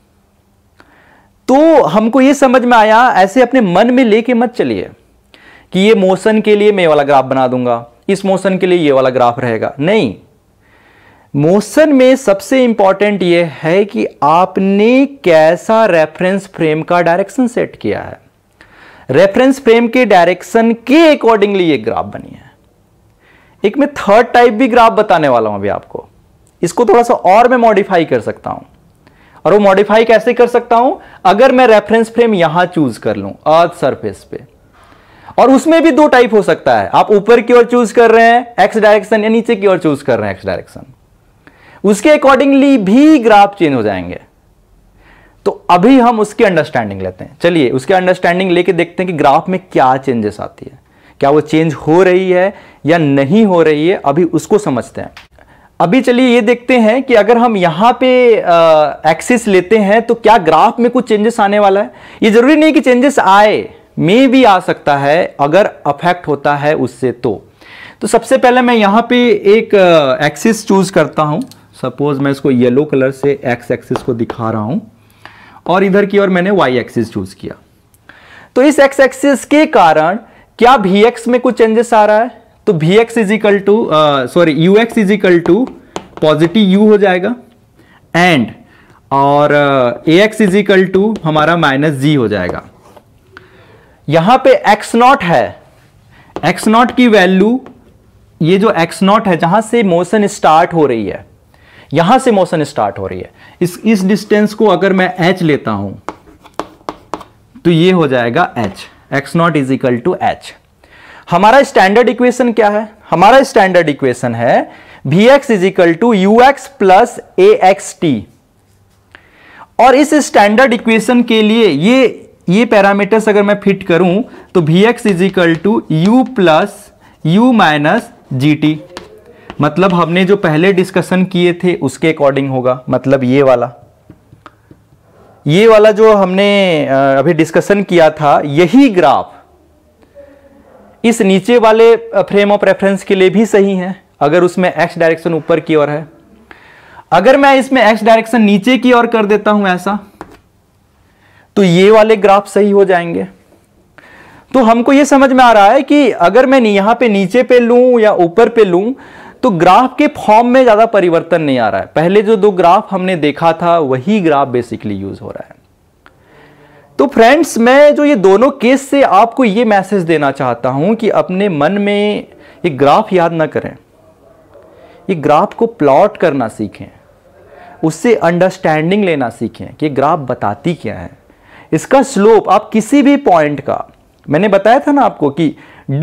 तो हमको यह समझ में आया, ऐसे अपने मन में लेके मत चलिए कि ये मोशन के लिए मैं ये वाला ग्राफ बना दूंगा, इस मोशन के लिए ये वाला ग्राफ रहेगा, नहीं। मोशन में सबसे इंपॉर्टेंट यह है कि आपने कैसा रेफरेंस फ्रेम का डायरेक्शन सेट किया है। रेफरेंस फ्रेम के डायरेक्शन के अकॉर्डिंगली ये ग्राफ बनी है। एक मैं थर्ड टाइप भी ग्राफ बताने वाला हूं अभी आपको, इसको थोड़ा सा और मैं मॉडिफाई कर सकता हूं, और वो मॉडिफाई कैसे कर सकता हूं, अगर मैं रेफरेंस फ्रेम यहां चूज कर लूं अर्थ सरफेस पे, और उसमें भी दो टाइप हो सकता है, आप ऊपर की ओर चूज कर रहे हैं एक्स डायरेक्शन या नीचे की ओर चूज कर रहे हैं एक्स डायरेक्शन, उसके अकॉर्डिंगली भी ग्राफ चेंज हो जाएंगे। तो अभी हम उसकी अंडरस्टैंडिंग लेते हैं, चलिए उसके अंडरस्टैंडिंग लेके देखते हैं कि ग्राफ में क्या चेंजेस आती है, क्या वो चेंज हो रही है या नहीं हो रही है, अभी उसको समझते हैं। अभी चलिए ये देखते हैं कि अगर हम यहां पे एक्सिस लेते हैं तो क्या ग्राफ में कुछ चेंजेस आने वाला है। ये जरूरी नहीं कि चेंजेस आए, में भी आ सकता है अगर अफेक्ट होता है उससे। तो सबसे पहले मैं यहां पे एक एक्सिस चूज करता हूं, सपोज मैं इसको येलो कलर से एक्स एक्सिस को दिखा रहा हूं, और इधर की ओर मैंने वाई एक्सिस चूज किया। तो इस एक्स एक्सिस के कारण क्या Vx में कुछ चेंजेस आ रहा है, तो Vx is equal to Ux is equal to positive u हो जाएगा, एंड और Ax इज इक्वल टू हमारा माइनस g हो जाएगा। यहां पे x0 है, x0 की वैल्यू, ये जो x0 है जहां से मोशन स्टार्ट हो रही है, यहां से मोशन स्टार्ट हो रही है, इस डिस्टेंस को अगर मैं h लेता हूं तो ये हो जाएगा h, x0 is equal to h। हमारा स्टैंडर्ड इक्वेशन क्या है, हमारा स्टैंडर्ड इक्वेशन है Vx is equal to ux plus axt, और इस स्टैंडर्ड इक्वेशन के लिए ये पैरामीटर्स अगर मैं फिट करूं तो Vx is equal to u plus u minus gt। मतलब हमने जो पहले डिस्कशन किए थे उसके अकॉर्डिंग होगा। मतलब ये वाला जो हमने अभी डिस्कशन किया था, यही ग्राफ इस नीचे वाले फ्रेम ऑफ रेफरेंस के लिए भी सही है, अगर उसमें एक्स डायरेक्शन ऊपर की ओर है। अगर मैं इसमें एक्स डायरेक्शन नीचे की ओर कर देता हूं ऐसा, तो ये वाले ग्राफ सही हो जाएंगे। तो हमको ये समझ में आ रहा है कि अगर मैं यहां पे नीचे पे लूं या ऊपर पे लूं, तो ग्राफ के फॉर्म में ज्यादा परिवर्तन नहीं आ रहा है। पहले जो दो ग्राफ हमने देखा था वही ग्राफ बेसिकली यूज हो रहा है। तो फ्रेंड्स, मैं जो ये दोनों केस से आपको ये मैसेज देना चाहता हूं कि अपने मन में ये ग्राफ याद ना करें, ये ग्राफ को प्लॉट करना सीखें, उससे अंडरस्टैंडिंग लेना सीखें कि ग्राफ बताती क्या है। इसका स्लोप आप किसी भी पॉइंट का, मैंने बताया था ना आपको कि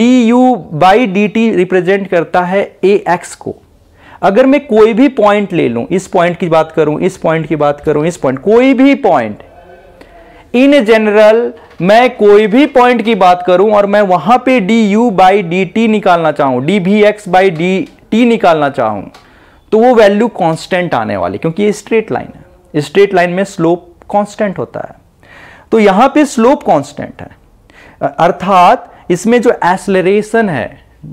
du/dt रिप्रेजेंट करता है ax को। अगर मैं कोई भी पॉइंट ले लूं, इस पॉइंट की बात करूं, इस पॉइंट की बात करूं, इस पॉइंट, कोई भी पॉइंट इन जनरल, मैं कोई भी पॉइंट की बात करूं और मैं वहां पे du/dt निकालना चाहूं, dvx/dt निकालना चाहूं, तो वो वैल्यू कांस्टेंट आने वाली, क्योंकि ये स्ट्रेट लाइन है। स्ट्रेट लाइन में स्लोप कांस्टेंट होता है, तो यहां पे स्लोप कांस्टेंट है। अर्थात इसमें जो एक्सेलरेशन है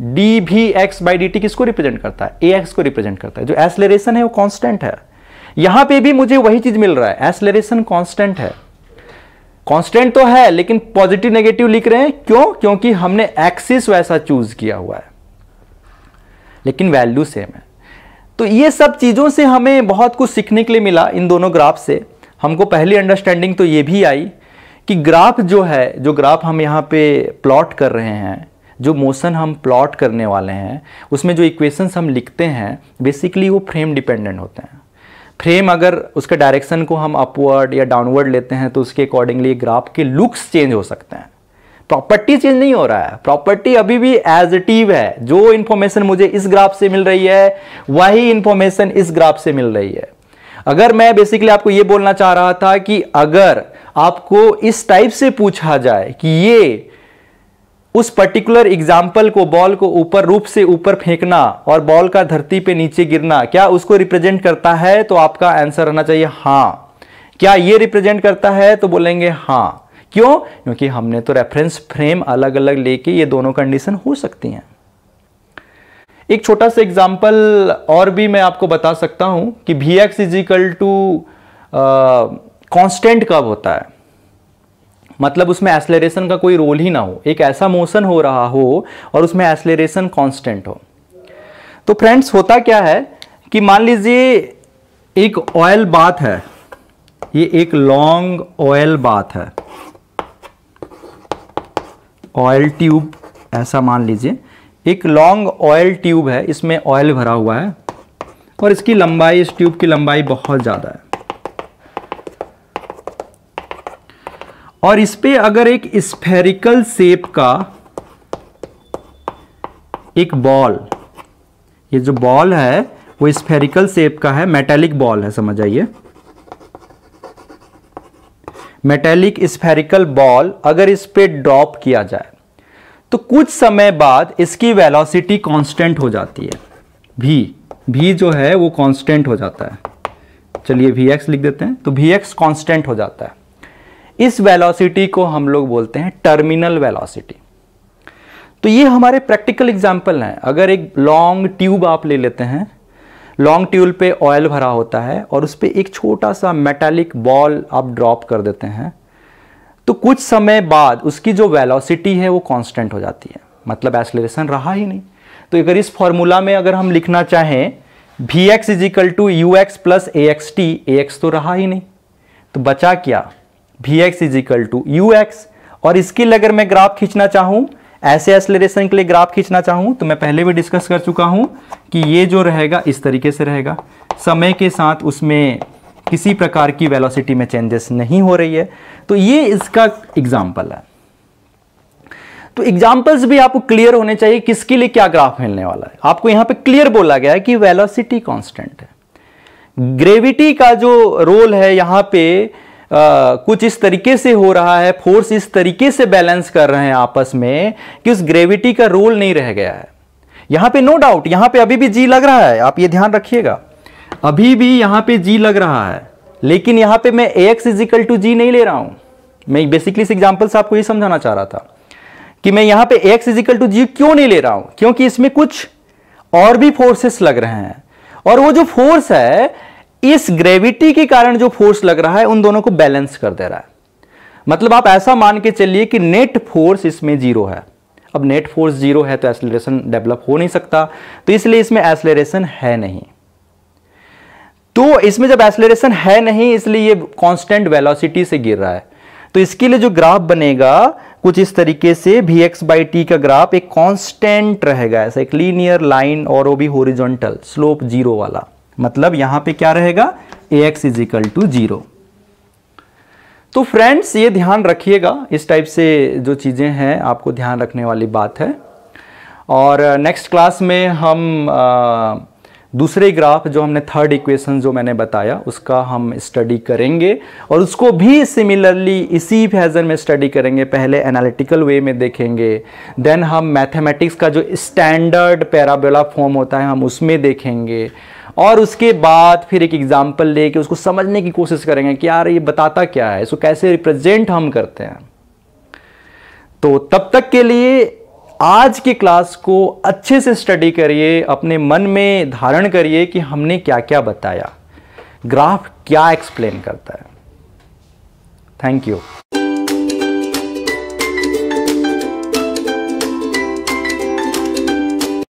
dvx/dt किसको रिप्रेजेंट करता है? ax को रिप्रेजेंट करता है। जो एक्सेलरेशन है वो कांस्टेंट है। यहां पे भी मुझे वही चीज मिल रहा है, एक्सेलरेशन कांस्टेंट है। कांस्टेंट तो है लेकिन पॉजिटिव नेगेटिव लिख रहे हैं, क्यों? क्योंकि हमने एक्सिस वैसा चूज किया हुआ है, लेकिन वैल्यू सेम है। तो ये सब चीजों से हमें बहुत कुछ सीखने के लिए मिला इन दोनों ग्राफ से। हमको पहली अंडरस्टैंडिंग तो ये भी आई कि ग्राफ जो है, जो ग्राफ हम यहाँ पे प्लॉट कर रहे हैं, जो मोशन हम प्लॉट करने वाले हैं, उसमें जो इक्वेशंस हम लिखते हैं बेसिकली वो फ्रेम डिपेंडेंट होते हैं। फ्रेम अगर उसके डायरेक्शन को हम अपवर्ड या डाउनवर्ड लेते हैं तो उसके अकॉर्डिंगली ग्राफ के लुक्स चेंज हो सकते हैं। प्रॉपर्टी चेंज नहीं हो रहा है, प्रॉपर्टी अभी भी एज इट इज है। जो इंफॉर्मेशन मुझे इस ग्राफ से मिल रही है वही इंफॉर्मेशन इस ग्राफ से मिल रही है। अगर मैं बेसिकली आपको यह बोलना चाह रहा था कि अगर आपको इस टाइप से पूछा जाए कि ये उस पर्टिकुलर एग्जाम्पल को, बॉल को ऊपर रूप से ऊपर फेंकना और बॉल का धरती पे नीचे गिरना, क्या उसको रिप्रेजेंट करता है? तो आपका आंसर रहना चाहिए हाँ। क्या ये रिप्रेजेंट करता है? तो बोलेंगे हाँ। क्यों? क्योंकि हमने तो रेफरेंस फ्रेम अलग अलग लेके ये दोनों कंडीशन हो सकती हैं। एक छोटा सा एग्जाम्पल और भी मैं आपको बता सकता हूं कि Vx इजिकल टू कांस्टेंट कब होता है, मतलब उसमें एक्सेलरेशन का कोई रोल ही ना हो, एक ऐसा मोशन हो रहा हो और उसमें एक्सेलरेशन कांस्टेंट हो। तो फ्रेंड्स, होता क्या है कि मान लीजिए एक ऑयल बाथ है, ये एक लॉन्ग ऑयल बाथ है, ऑयल ट्यूब ऐसा मान लीजिए, एक लॉन्ग ऑयल ट्यूब है, इसमें ऑयल भरा हुआ है और इसकी लंबाई, इस ट्यूब की लंबाई बहुत ज्यादा है। और इस पे अगर एक स्फेरिकल शेप का एक बॉल, ये जो बॉल है वो स्फेरिकल शेप का है, मेटेलिक बॉल है, समझ आइए, मेटेलिक स्फेरिकल बॉल अगर इस पे ड्रॉप किया जाए तो कुछ समय बाद इसकी वेलोसिटी कांस्टेंट हो जाती है। v जो है वो कांस्टेंट हो जाता है। चलिए vx लिख देते हैं, तो vx कांस्टेंट हो जाता है। इस वेलोसिटी को हम लोग बोलते हैं टर्मिनल वेलोसिटी। तो ये हमारे प्रैक्टिकल एग्जांपल हैं। अगर एक लॉन्ग ट्यूब आप ले लेते हैं, लॉन्ग ट्यूब पे ऑयल भरा होता है और उस पर एक छोटा सा मेटालिक बॉल आप ड्रॉप कर देते हैं, तो कुछ समय बाद उसकी जो वेलोसिटी है वो कांस्टेंट हो जाती है, मतलब एक्सेलरेशन रहा ही नहीं। तो अगर इस फॉर्मूला में अगर हम लिखना चाहें Vx is equal to ux plus axt, ax तो रहा ही नहीं, तो बचा क्या? Vx is equal to ux। और इसके लिए अगर मैं ग्राफ खींचना चाहूं, ऐसे एक्सेलरेशन के लिए ग्राफ खींचना चाहूं, तो मैं पहले भी डिस्कस कर चुका हूं कि ये जो रहेगा इस तरीके से रहेगा, समय के साथ उसमें किसी प्रकार की वेलोसिटी में चेंजेस नहीं हो रही है। तो ये इसका एग्जाम्पल है। तो एग्जाम्पल्स भी आपको क्लियर होने चाहिए किसके लिए क्या ग्राफ मिलने वाला है। आपको यहां पे क्लियर बोला गया है कि वेलोसिटी कांस्टेंट है। ग्रेविटी का जो रोल है यहां पे कुछ इस तरीके से हो रहा है, फोर्स इस तरीके से बैलेंस कर रहे हैं आपस में कि उस ग्रेविटी का रोल नहीं रह गया है। यहां पे नो डाउट, यहां पे अभी भी जी लग रहा है, आप ये ध्यान रखिएगा, अभी भी यहां पे जी लग रहा है, लेकिन यहां पे मैं ax इजिकल टू जी नहीं ले रहा हूं। मैं बेसिकली इस एग्जांपल से आपको ये समझाना चाह रहा था कि मैं यहां पे ax इजिकल टू जी क्यों नहीं ले रहा हूं, क्योंकि इसमें कुछ और भी फोर्सेस लग रहे हैं, और वो जो फोर्स है, इस ग्रेविटी के कारण जो फोर्स लग रहा है उन दोनों को बैलेंस कर दे रहा है। मतलब आप ऐसा मान के चलिए कि नेट फोर्स इसमें जीरो है। अब नेट फोर्स जीरो है तो एक्सेलरेशन डेवलप हो नहीं सकता, तो इसलिए इसमें एक्सेलरेशन है नहीं। तो इसमें जब एक्सेलरेशन है नहीं, इसलिए ये कांस्टेंट वेलोसिटी से गिर रहा है। तो इसके लिए जो ग्राफ बनेगा कुछ इस तरीके से, vx/t का ग्राफ एक कांस्टेंट रहेगा, ऐसा एक लीनियर लाइन, और वो भी हॉरिजॉन्टल, स्लोप जीरो वाला। मतलब यहां पे क्या रहेगा, ax इजिकल टू जीरो। तो फ्रेंड्स ये ध्यान रखिएगा, इस टाइप से जो चीजें हैं आपको ध्यान रखने वाली बात है। और नेक्स्ट क्लास में हम दूसरे ग्राफ जो हमने थर्ड इक्वेशन जो मैंने बताया उसका हम स्टडी करेंगे, और उसको भी सिमिलरली इसी फैजन में स्टडी करेंगे। पहले एनालिटिकल वे में देखेंगे, देन हम मैथमेटिक्स का जो स्टैंडर्ड पैराबोला फॉर्म होता है हम उसमें देखेंगे, और उसके बाद फिर एक एग्जाम्पल लेके उसको समझने की कोशिश करेंगे कि यार ये बताता क्या है, इसको कैसे रिप्रेजेंट हम करते हैं। तो तब तक के लिए आज की क्लास को अच्छे से स्टडी करिए, अपने मन में धारण करिए कि हमने क्या क्या बताया, ग्राफ क्या एक्सप्लेन करता है। Thank you.